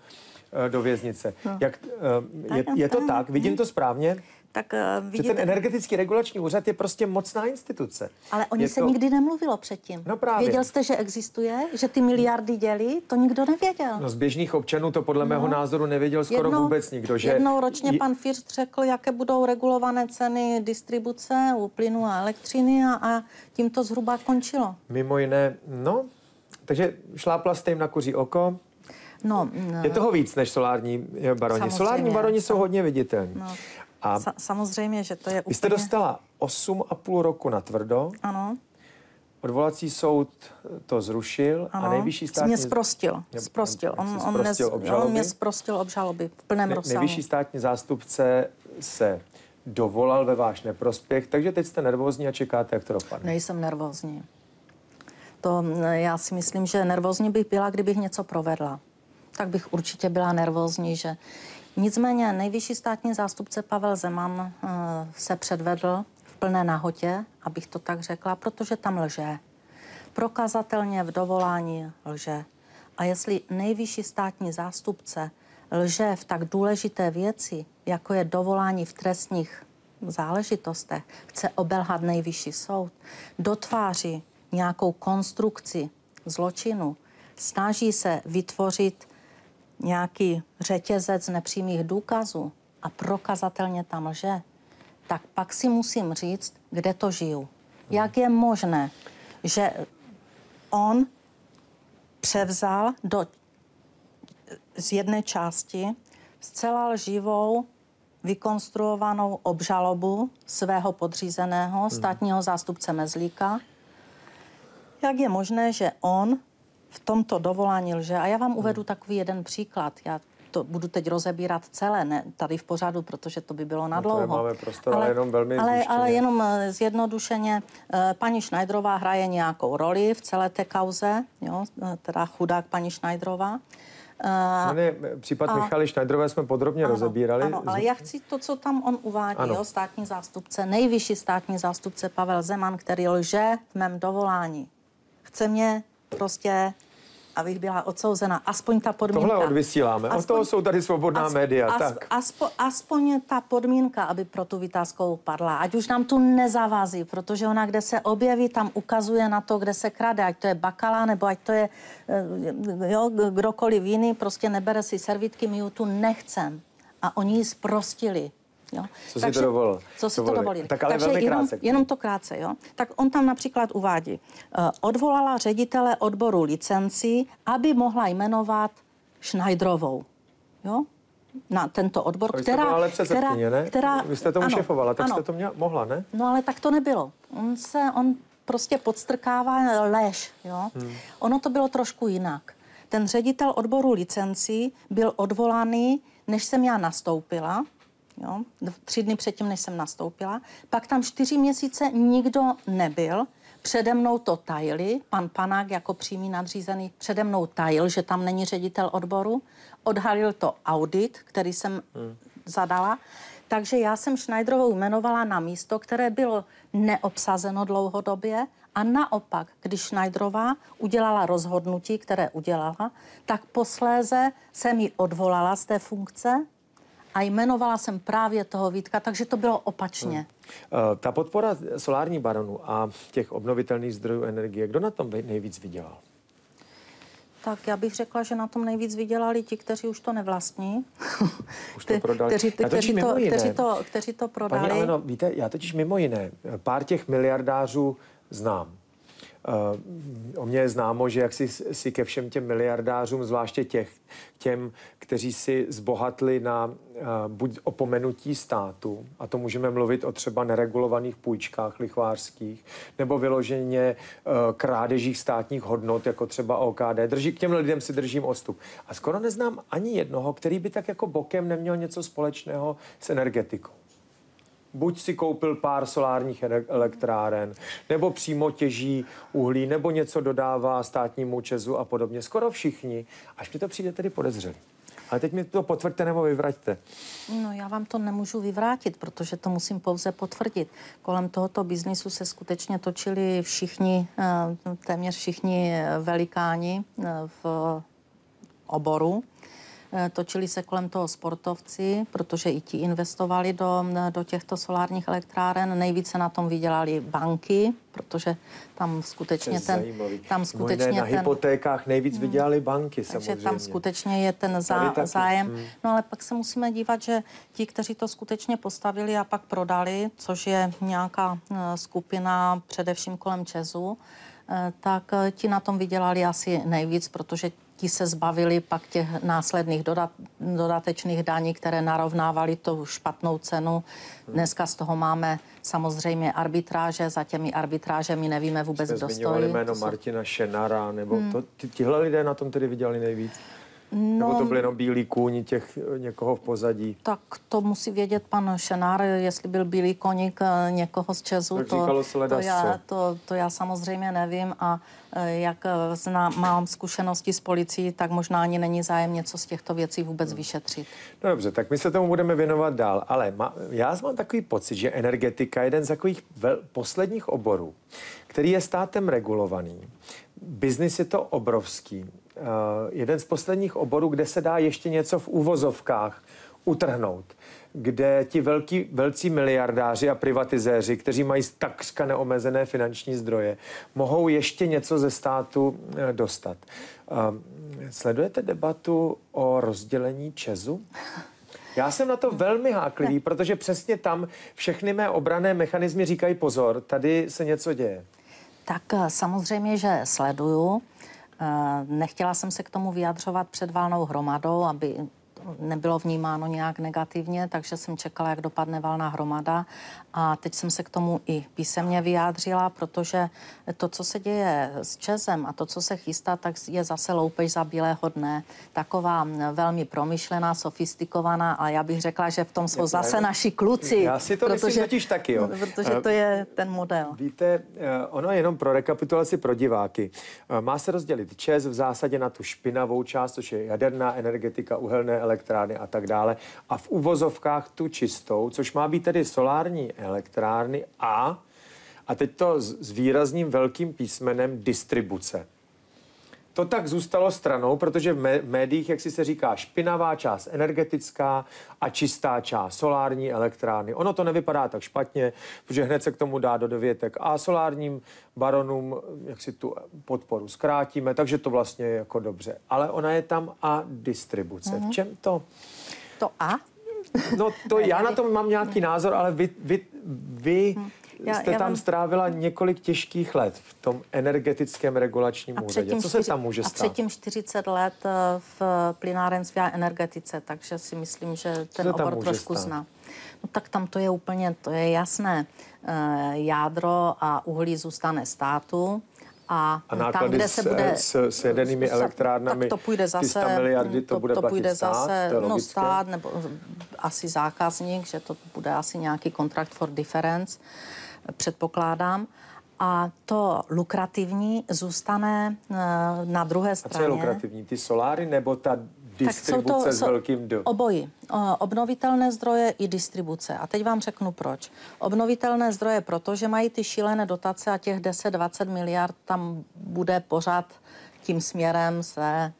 do věznice. No. Jak, je, je to tak? Vidím to správně? Tak uh, vidíte... Že ten energetický regulační úřad je prostě mocná instituce. Ale o ní je se to... nikdy nemluvilo předtím. No právě. Věděl jste, že existuje? Že ty miliardy dělí? To nikdo nevěděl. No z běžných občanů to podle no. mého názoru nevěděl skoro jednou, vůbec nikdo. Že... Jednou ročně pan Fürst řekl, jaké budou regulované ceny distribuce u plynu a elektřiny a, a tím to zhruba končilo. Mimo jiné, no, takže šlápla jste jim na kuří oko. No, je toho víc než solární baroni. Samozřejmě. Solární baroni jsou hodně viditelní. No. A Sa- samozřejmě, že to je úplně... Vy jste dostala osm a půl roku na tvrdo. Ano. Odvolací soud to zrušil Ano. a nejvyšší státní... Mě zprostil. Zprostil. On, on, zprostil nez... obžaloby. on mě zprostil obžaloby v plném ne, rozsahu. Nejvyšší státní zástupce se dovolal ve váš neprospěch, takže teď jste nervózní a čekáte, jak to dopadne. Nejsem nervózní. To já si myslím, že nervózní bych byla, kdybych něco provedla. Tak bych určitě byla nervózní, že... Nicméně nejvyšší státní zástupce Pavel Zeman uh, se předvedl v plné nahotě, abych to tak řekla, protože tam lže. Prokazatelně v dovolání lže. A jestli nejvyšší státní zástupce lže v tak důležité věci, jako je dovolání v trestních záležitostech, chce obelhat nejvyšší soud, dotváří nějakou konstrukci zločinu, snaží se vytvořit nějaký řetězec nepřímých důkazů a prokazatelně tam lže, tak pak si musím říct, kde to žiju. Jak je možné, že on převzal do, z jedné části zcela lživou, vykonstruovanou obžalobu svého podřízeného, státního zástupce Mezlíka. Jak je možné, že on v tomto dovolání lže? A já vám uvedu takový jeden příklad. Já to budu teď rozebírat celé, ne tady v pořadu, protože to by bylo nadlouho. No to nemáme prostor, ale jenom velmi ale, ale jenom zjednodušeně. Paní Šnajdrová hraje nějakou roli v celé té kauze, jo, teda chudák paní Šnajdrová. No ne, případ a, Michaly Šnajdrové jsme podrobně ano, rozebírali. Ano, ale já chci to, co tam on uvádí, jo, státní zástupce, nejvyšší státní zástupce Pavel Zeman, který lže v mém dovolání. Chce mě prostě, abych byla odsouzena, aspoň ta podmínka. Tohle odvysíláme, aspoň, od toho jsou tady svobodná aspoň, média. Aspoň, tak. Aspoň, aspoň ta podmínka, aby pro tu vytázkou padla. Ať už nám tu nezavází, protože ona, kde se objeví, tam ukazuje na to, kde se krade. Ať to je Bakala, nebo ať to je jo, kdokoliv jiný, prostě nebere si servítky, my ji tu nechcem. A oni ji zprostili. Jo. Co si to dovolil? Co si to dovolili. Tak ale Takže velmi jenom, krátce. Jenom to krátce, jo. Tak on tam například uvádí. Uh, odvolala ředitele odboru licencí, aby mohla jmenovat Šnajdrovou. Jo? Na tento odbor, Vy která... jste ale předsedkyně, ne? Která, Vy jste tomu ano, šefovala, tak ano. jste to měla, mohla, ne? No ale tak to nebylo. On se, on prostě podstrkává lež, jo. Hmm. Ono to bylo trošku jinak. Ten ředitel odboru licencí byl odvolaný, než jsem já nastoupila, jo, tři dny předtím, než jsem nastoupila. Pak tam čtyři měsíce nikdo nebyl. Přede mnou to tajili. Pan Panák jako přímý nadřízený přede mnou tajil, že tam není ředitel odboru. Odhalil to audit, který jsem hmm. zadala. Takže já jsem Šnajdrovou jmenovala na místo, které bylo neobsazeno dlouhodobě. A naopak, když Šnajdrová udělala rozhodnutí, které udělala, tak posléze jsem ji odvolala z té funkce a jmenovala jsem právě toho Vítka, takže to bylo opačně. Hmm. Ta podpora solární baronů a těch obnovitelných zdrojů energie, kdo na tom nejvíc vydělal? Tak já bych řekla, že na tom nejvíc vydělali ti, kteří už to nevlastní. Už to prodali. Kteří, kteří, to, kteří, to, kteří to prodali. Paní Aleno, víte, já totiž mimo jiné pár těch miliardářů znám. Uh, o mě je známo, že jak si, si ke všem těm miliardářům, zvláště těch, těm, kteří si zbohatli na uh, buď opomenutí státu, a to můžeme mluvit o třeba neregulovaných půjčkách lichvářských, nebo vyloženě uh, krádežích státních hodnot, jako třeba O K D. Drží, k těm lidem si držím odstup. A skoro neznám ani jednoho, který by tak jako bokem neměl něco společného s energetikou. Buď si koupil pár solárních elektráren, nebo přímo těží uhlí, nebo něco dodává státnímu ČEZu a podobně. Skoro všichni, až mi to přijde tedy podezřelý. Ale teď mi to potvrďte nebo vyvraťte. No já vám to nemůžu vyvrátit, protože to musím pouze potvrdit. Kolem tohoto biznisu se skutečně točili všichni, téměř všichni velikáni v oboru. točili se kolem toho sportovci, protože i ti investovali do, do těchto solárních elektráren. Nejvíce na tom vydělali banky, protože tam skutečně ten... Zajímavý. Tam skutečně na ten, hypotékách nejvíc vydělali banky, takže samozřejmě. tam skutečně je ten zá, zájem. Hmm. No ale pak se musíme dívat, že ti, kteří to skutečně postavili a pak prodali, což je nějaká skupina především kolem ČEZu, tak ti na tom vydělali asi nejvíc, protože ti se zbavili pak těch následných dodat, dodatečných daní, které narovnávaly tu špatnou cenu. Dneska z toho máme samozřejmě arbitráže, za těmi arbitrážemi nevíme vůbec, Jste kdo stojí. zmiňovali jméno jsou... Martina Šenara, nebo hmm. to, tihle lidé na tom tedy vydělali nejvíc? No, nebo to byly jenom bílí kůň těch někoho v pozadí? Tak to musí vědět pan Šenár, jestli byl bílý koník někoho z ČEZu. Tak to, se to, já, to, to já samozřejmě nevím a jak zna, mám zkušenosti s policií, tak možná ani není zájem něco z těchto věcí vůbec hmm. vyšetřit. No dobře, tak my se tomu budeme věnovat dál, ale ma, já mám takový pocit, že energetika je jeden z takových vel, posledních oborů, který je státem regulovaný. Biznis je to obrovský. Uh, jeden z posledních oborů, kde se dá ještě něco v úvozovkách utrhnout, kde ti velký, velcí miliardáři a privatizéři, kteří mají takřka neomezené finanční zdroje, mohou ještě něco ze státu uh, dostat. Uh, sledujete debatu o rozdělení ČEZu? Já jsem na to velmi háklivý, protože přesně tam všechny mé obranné mechanismy říkají pozor, tady se něco děje. Tak samozřejmě, že sleduju. Nechtěla jsem se k tomu vyjadřovat před valnou hromadou, aby nebylo vnímáno nějak negativně, takže jsem čekala, jak dopadne valná hromada. A teď jsem se k tomu i písemně vyjádřila, protože to, co se děje s ČEZem a to, co se chystá, tak je zase loupež za bílého dne. Taková velmi promyšlená, sofistikovaná a já bych řekla, že v tom jsou zase naši kluci. Já si to protože, myslím totiž taky, jo. Protože to je ten model. Víte, ono jenom pro rekapitulaci pro diváky. Má se rozdělit ČEZ v zásadě na tu špinavou část, což je jaderná energetika, uhelné elektrárny a tak dále. A v uvozovkách tu čistou, což má být tedy solární elektrárny a, a teď to s, s výrazným velkým písmenem distribuce. To tak zůstalo stranou, protože v médiích, jak si se říká, špinavá část energetická a čistá část solární elektrárny. Ono to nevypadá tak špatně, protože hned se k tomu dá do dovětek a solárním baronům, jak si tu podporu zkrátíme, takže to vlastně je jako dobře. Ale ona je tam a distribuce. Mm-hmm. V čem to? To a? No to já na tom mám nějaký názor, ale vy, vy, vy Já, jste já tam vám... strávila několik těžkých let v tom energetickém regulačním úřadě. Co se tam může a stát? A předtím čtyřicet let v plynárenství a energetice, takže si myslím, že ten obor trošku stát? zná. No tak tam to je úplně, to je jasné. Jádro a uhlí zůstane státu. A, a náklady tam, kde se bude, s, s jadernými elektrárnami, to půjde zase, sto miliardy, to, to bude to platit půjde stát, zase, to je no stát, nebo asi zákazník, že to bude asi nějaký contract for difference, předpokládám. A to lukrativní zůstane na druhé straně. A co je lukrativní? Ty soláry nebo ta distribuce to, s velkým D? Obojí. Obnovitelné zdroje i distribuce. A teď vám řeknu proč. Obnovitelné zdroje proto, že mají ty šílené dotace a těch deset dvacet miliard tam bude pořád tím směrem se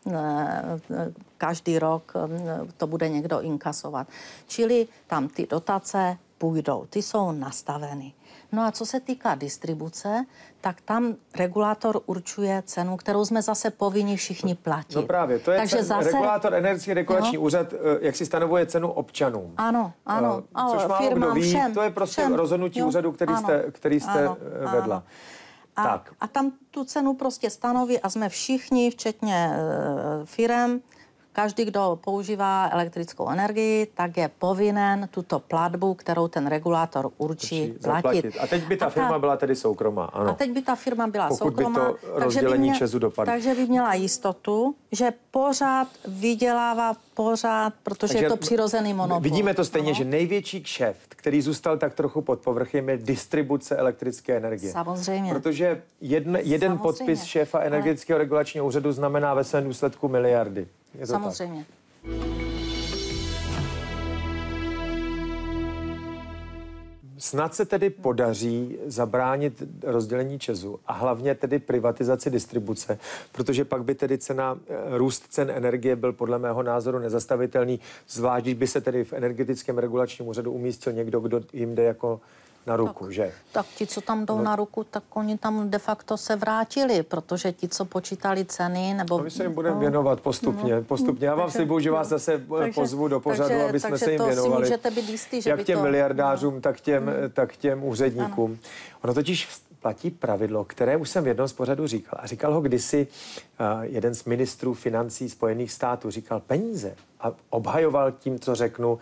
každý rok to bude někdo inkasovat. Čili tam ty dotace půjdou. Ty jsou nastaveny. No a co se týká distribuce, tak tam regulátor určuje cenu, kterou jsme zase povinni všichni platit. No právě, to je Takže cen, zase... regulátor, energetický regulační no. úřad, jak si stanovuje cenu občanům. Ano, ano. Uh, což málo kdo ví, všem, to je prostě všem. rozhodnutí jo, úřadu, který ano, jste, který jste ano, vedla. Ano. A, tak. a tam tu cenu prostě stanoví a jsme všichni, včetně uh, firem, každý, kdo používá elektrickou energii, tak je povinen tuto platbu, kterou ten regulátor určí, určí platit. A teď by ta, ta firma byla tedy soukromá, ano. A teď by ta firma byla Pokud soukromá. Pokud by to rozdělení takže by ČEZu dopadlo. Takže by měla jistotu, že pořád vydělává, pořád, protože takže je to přirozený monopol. Vidíme to stejně, no. že největší kšeft, který zůstal tak trochu pod povrchem, je distribuce elektrické energie. Samozřejmě. Protože jedn, jeden Samozřejmě. podpis šéfa energetického Ale... regulačního úřadu znamená ve svém důsledku miliardy. Je to Samozřejmě. Tak. snad se tedy podaří zabránit rozdělení ČEZu a hlavně tedy privatizaci distribuce, protože pak by tedy cena, růst cen energie byl podle mého názoru nezastavitelný, zvlášť když by se tedy v energetickém regulačním úřadu umístil někdo, kdo jim jde jako na ruku, tak, že? Tak ti, co tam jdou no. na ruku, tak oni tam de facto se vrátili, protože ti, co počítali ceny, nebo... No, my se jim budeme věnovat postupně, no, postupně. Já vám takže, slibuju, že vás no, zase takže, být do pořadu, takže, aby jsme takže se jim věnovali. Takže to si můžete být jistý, že jak by těm to... miliardářům, no. tak těm, hmm. tak těm úředníkům. Ano. Ono totiž platí pravidlo, které už jsem v jednom z pořadu říkal. A říkal ho kdysi uh, jeden z ministrů financí Spojených států. Říkal peníze a obhajoval tím, co řeknu, uh,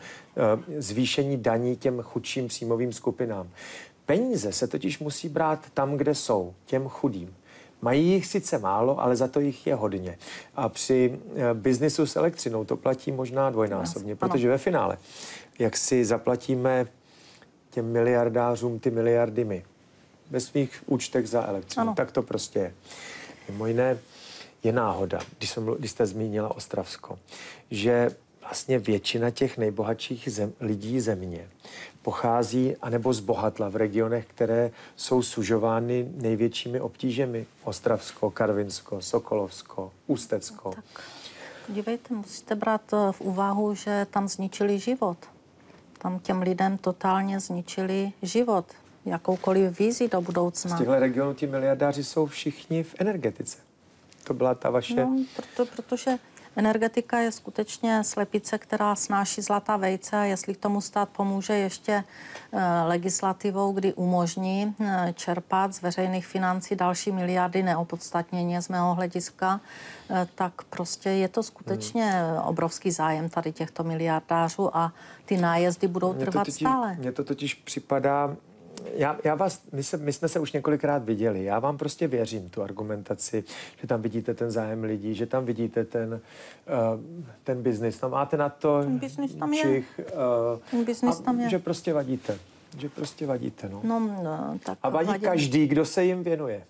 zvýšení daní těm chudším příjmovým skupinám. Peníze se totiž musí brát tam, kde jsou, těm chudým. Mají jich sice málo, ale za to jich je hodně. A při e, biznisu s elektřinou to platí možná dvojnásobně, yes, protože ve finále, jak si zaplatíme těm miliardářům ty miliardy my ve svých účtech za elektřinu, ano. tak to prostě je. Mimo jiné je náhoda, když, jsem, když jste zmínila Ostravsko, že vlastně většina těch nejbohatších zem, lidí země pochází anebo zbohatla v regionech, které jsou sužovány největšími obtížemi. Ostravsko, Karvinsko, Sokolovsko, Ústecko. No, tak podívejte, musíte brát v úvahu, že tam zničili život. Tam těm lidem totálně zničili život. Jakoukoliv vízi do budoucna. Z těchto regionů ti miliardáři jsou všichni v energetice. To byla ta vaše... No, proto, protože energetika je skutečně slepice, která snáší zlatá vejce a jestli k tomu stát pomůže ještě e, legislativou, kdy umožní e, čerpat z veřejných financí další miliardy neopodstatněně z mého hlediska, e, tak prostě je to skutečně hmm. obrovský zájem tady těchto miliardářů a ty nájezdy budou mně trvat totiž, stále. Mně to totiž připadá... Já, já vás, my, se, my jsme se už několikrát viděli. Já vám prostě věřím tu argumentaci, že tam vidíte ten zájem lidí, že tam vidíte ten, uh, ten biznis. Tam máte na to ten biznis tam čich, je. Uh, ten biznis tam je. Že prostě vadíte. Že prostě vadíte, no. no, no tak a vadí vadí každý, kdo se jim věnuje.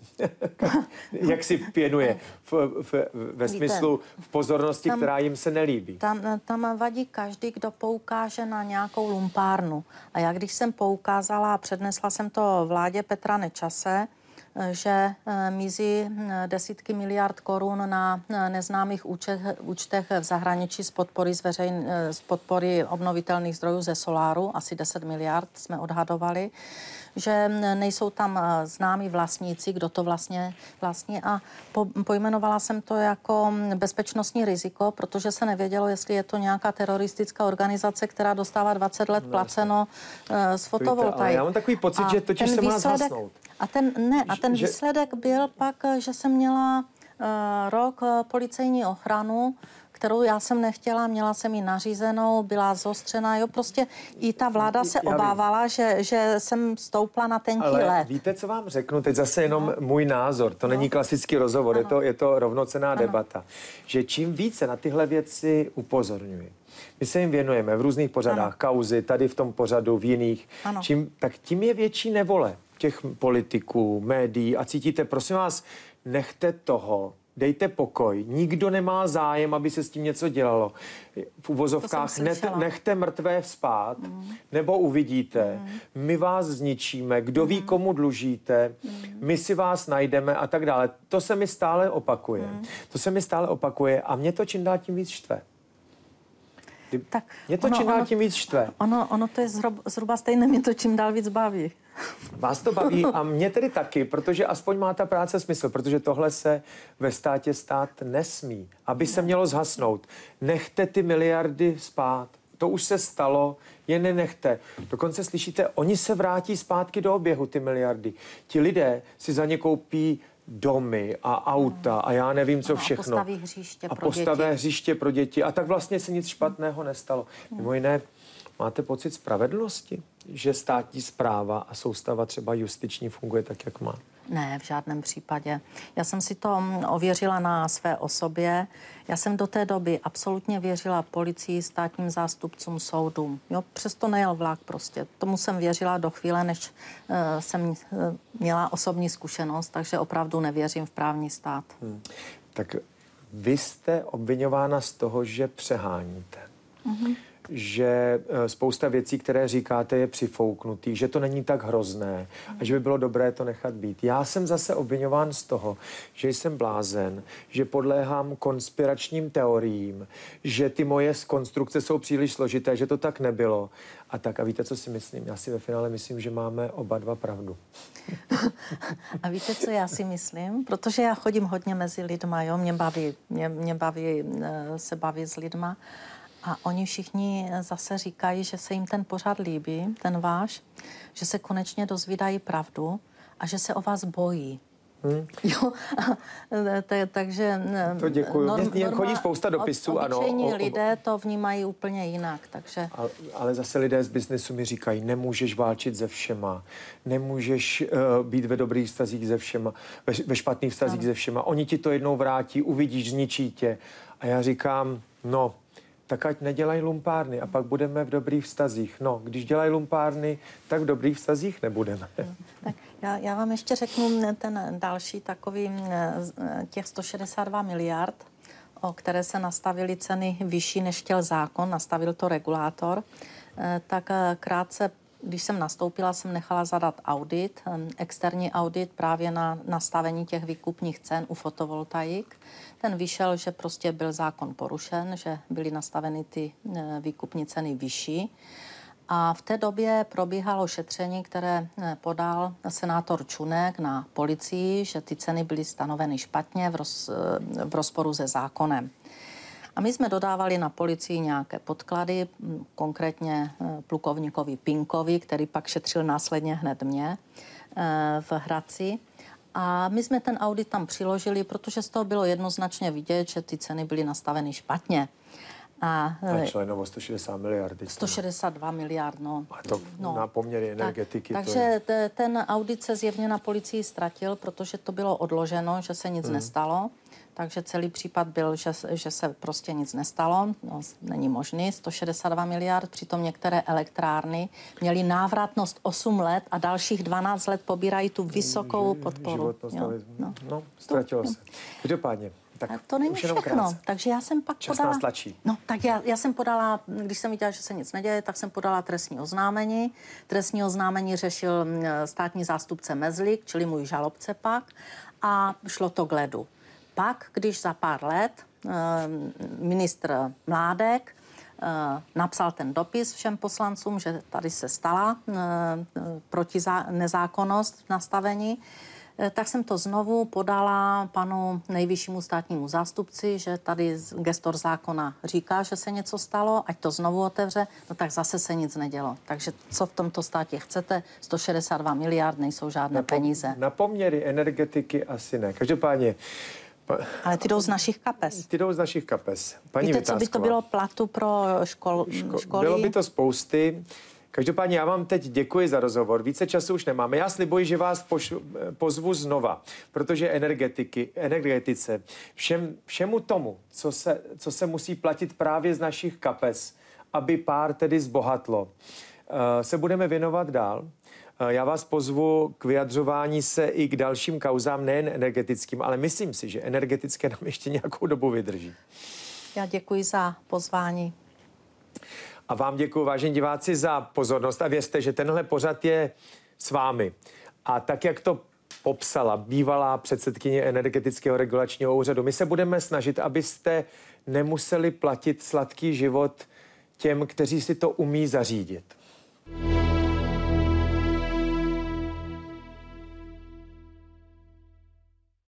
Jak si věnuje v, v, ve smyslu v pozornosti, tam, která jim se nelíbí. Tam, tam vadí každý, kdo poukáže na nějakou lumpárnu. A já když jsem poukázala a přednesla jsem to vládě Petra Nečase, že mizí desítky miliard korun na neznámých účtech, účtech v zahraničí z podpory, z, veřejn, z podpory obnovitelných zdrojů ze soláru, asi deset miliard jsme odhadovali, že nejsou tam známí vlastníci, kdo to vlastně vlastní a po, pojmenovala jsem to jako bezpečnostní riziko, protože se nevědělo, jestli je to nějaká teroristická organizace, která dostává dvacet let no, placeno uh, z fotovoltaik. Já mám takový pocit, a že totiž se má zhasnout. A ten, ne, a ten že, výsledek byl pak, že jsem měla uh, rok uh, policejní ochranu, kterou já jsem nechtěla, měla jsem ji nařízenou, byla zostřená, jo, prostě i ta vláda se já obávala, že, že jsem stoupla na tenký ale led. Víte, co vám řeknu? Teď zase jenom no. můj názor, to no. není klasický rozhovor, je to, je to rovnocenná ano. debata, že čím více na tyhle věci upozorňuji, my se jim věnujeme v různých pořadách, ano. kauzy, tady v tom pořadu, v jiných, čím, tak tím je větší nevole těch politiků, médií a cítíte, prosím vás, nechte toho, dejte pokoj. Nikdo nemá zájem, aby se s tím něco dělalo. V uvozovkách ne- nechte mrtvé vzpát, mm. nebo uvidíte. Mm. My vás zničíme. Kdo mm. ví, komu dlužíte. Mm. My si vás najdeme a tak dále. To se mi stále opakuje. Mm. To se mi stále opakuje a mě to čím dál tím víc štve. Tak mě to ono, čím dál ono, tím víc štve. Ono, ono to je zhruba, zhruba stejné, mě to čím dál víc baví. Vás to baví a mě tedy taky, protože aspoň má ta práce smysl, protože tohle se ve státě stát nesmí. Aby se mělo zhasnout. Nechte ty miliardy spát. To už se stalo, je nenechte. Dokonce slyšíte, oni se vrátí zpátky do oběhu, ty miliardy. Ti lidé si za ně koupí domy a auta a já nevím, co všechno. A postaví hřiště a pro postaví děti. hřiště pro děti. A tak vlastně se nic špatného nestalo. Mimo jiné, máte pocit spravedlnosti, že státní správa a soustava třeba justiční funguje tak, jak má? Ne, v žádném případě. Já jsem si to ověřila na své osobě. Já jsem do té doby absolutně věřila policii, státním zástupcům, soudům. Jo, přesto nejel vlak prostě. Tomu jsem věřila do chvíle, než uh, jsem uh, měla osobní zkušenost, takže opravdu nevěřím v právní stát. Hmm. Tak vy jste obviňována z toho, že přeháníte. Mm-hmm. že spousta věcí, které říkáte, je přifouknutý, že to není tak hrozné a že by bylo dobré to nechat být. Já jsem zase obviňován z toho, že jsem blázen, že podléhám konspiračním teoriím, že ty moje konstrukce jsou příliš složité, že to tak nebylo. A tak a víte, co si myslím? Já si ve finále myslím, že máme oba dva pravdu. A víte, co já si myslím? Protože já chodím hodně mezi lidma, jo? Mě baví, mě, mě baví se bavit s lidma. A oni všichni zase říkají, že se jim ten pořad líbí, ten váš, že se konečně dozvídají pravdu a že se o vás bojí. Hmm. Jo, takže... To děkuju. Norm, Mně chodí spousta dopisů, od, ano. Obyčejní lidé to vnímají úplně jinak, takže... Ale, ale zase lidé z biznesu mi říkají, nemůžeš válčit se všema, nemůžeš uh, být ve dobrých vztazích se všema, ve, ve špatných vztazích no. se všema. Oni ti to jednou vrátí, uvidíš, zničí tě. A já říkám, no... tak ať nedělají lumpárny a pak budeme v dobrých vztazích. No, když dělají lumpárny, tak v dobrých vztazích nebudeme. Tak já, já vám ještě řeknu ten další takový, těch sto šedesát dva miliard, o které se nastavily ceny vyšší, než chtěl zákon, nastavil to regulátor, tak krátce, když jsem nastoupila, jsem nechala zadat audit, externí audit právě na nastavení těch výkupních cen u fotovoltaik. Ten vyšel, že prostě byl zákon porušen, že byly nastaveny ty výkupní ceny vyšší. A v té době probíhalo šetření, které podal senátor Čunek na policii, že ty ceny byly stanoveny špatně v, roz, v rozporu se zákonem. A my jsme dodávali na policii nějaké podklady, konkrétně plukovníkovi Pinkovi, který pak šetřil následně hned mě v Hradci. A my jsme ten audit tam přiložili, protože z toho bylo jednoznačně vidět, že ty ceny byly nastaveny špatně. A, a šlo jenom o sto šedesát miliard. sto šedesát dva miliard, no. A to no, na poměry energetiky. Tak, to takže je... ten audit se zjevně na policii ztratil, protože to bylo odloženo, že se nic hmm. nestalo. Takže celý případ byl, že, že se prostě nic nestalo. No, není možný, sto šedesát dva miliard, přitom některé elektrárny měly návratnost osm let a dalších dvanáct let pobírají tu vysokou podporu. Jo, no. no, ztratilo se. Každopádně. Tak to není všechno. Krátce. Takže já jsem pak Čas podala... nás tlačí. No, tak já, já jsem podala, když jsem viděla, že se nic neděje, tak jsem podala trestní oznámení. Trestní oznámení řešil státní zástupce Mezlik, čili můj žalobce pak, a šlo to k ledu. Pak, když za pár let ministr Mládek napsal ten dopis všem poslancům, že tady se stala proti nezákonnost v nastavení, tak jsem to znovu podala panu nejvyššímu státnímu zástupci, že tady gestor zákona říká, že se něco stalo, ať to znovu otevře, no tak zase se nic nedělo. Takže co v tomto státě chcete? sto šedesát dva miliard nejsou žádné na peníze. Na poměry energetiky asi ne. Každopádně... Ale ty jdou z našich kapes. Ty jdou z našich kapes. Paní Víte, Vitásková, co by to bylo platu pro škol, ško, školy? Bylo by to spousty. Každopádně já vám teď děkuji za rozhovor. Více času už nemáme. Já slibuji, že vás poš, pozvu znova, protože energetiky, energetice, všem, všemu tomu, co se, co se musí platit právě z našich kapes, aby pár tedy zbohatlo, se budeme věnovat dál. Já vás pozvu k vyjadřování se i k dalším kauzám, nejen energetickým, ale myslím si, že energetické nám ještě nějakou dobu vydrží. Já děkuji za pozvání. A vám děkuji, vážení diváci, za pozornost a vězte, že tenhle pořad je s vámi. A tak, jak to popsala bývalá předsedkyně Energetického regulačního úřadu, my se budeme snažit, abyste nemuseli platit sladký život těm, kteří si to umí zařídit.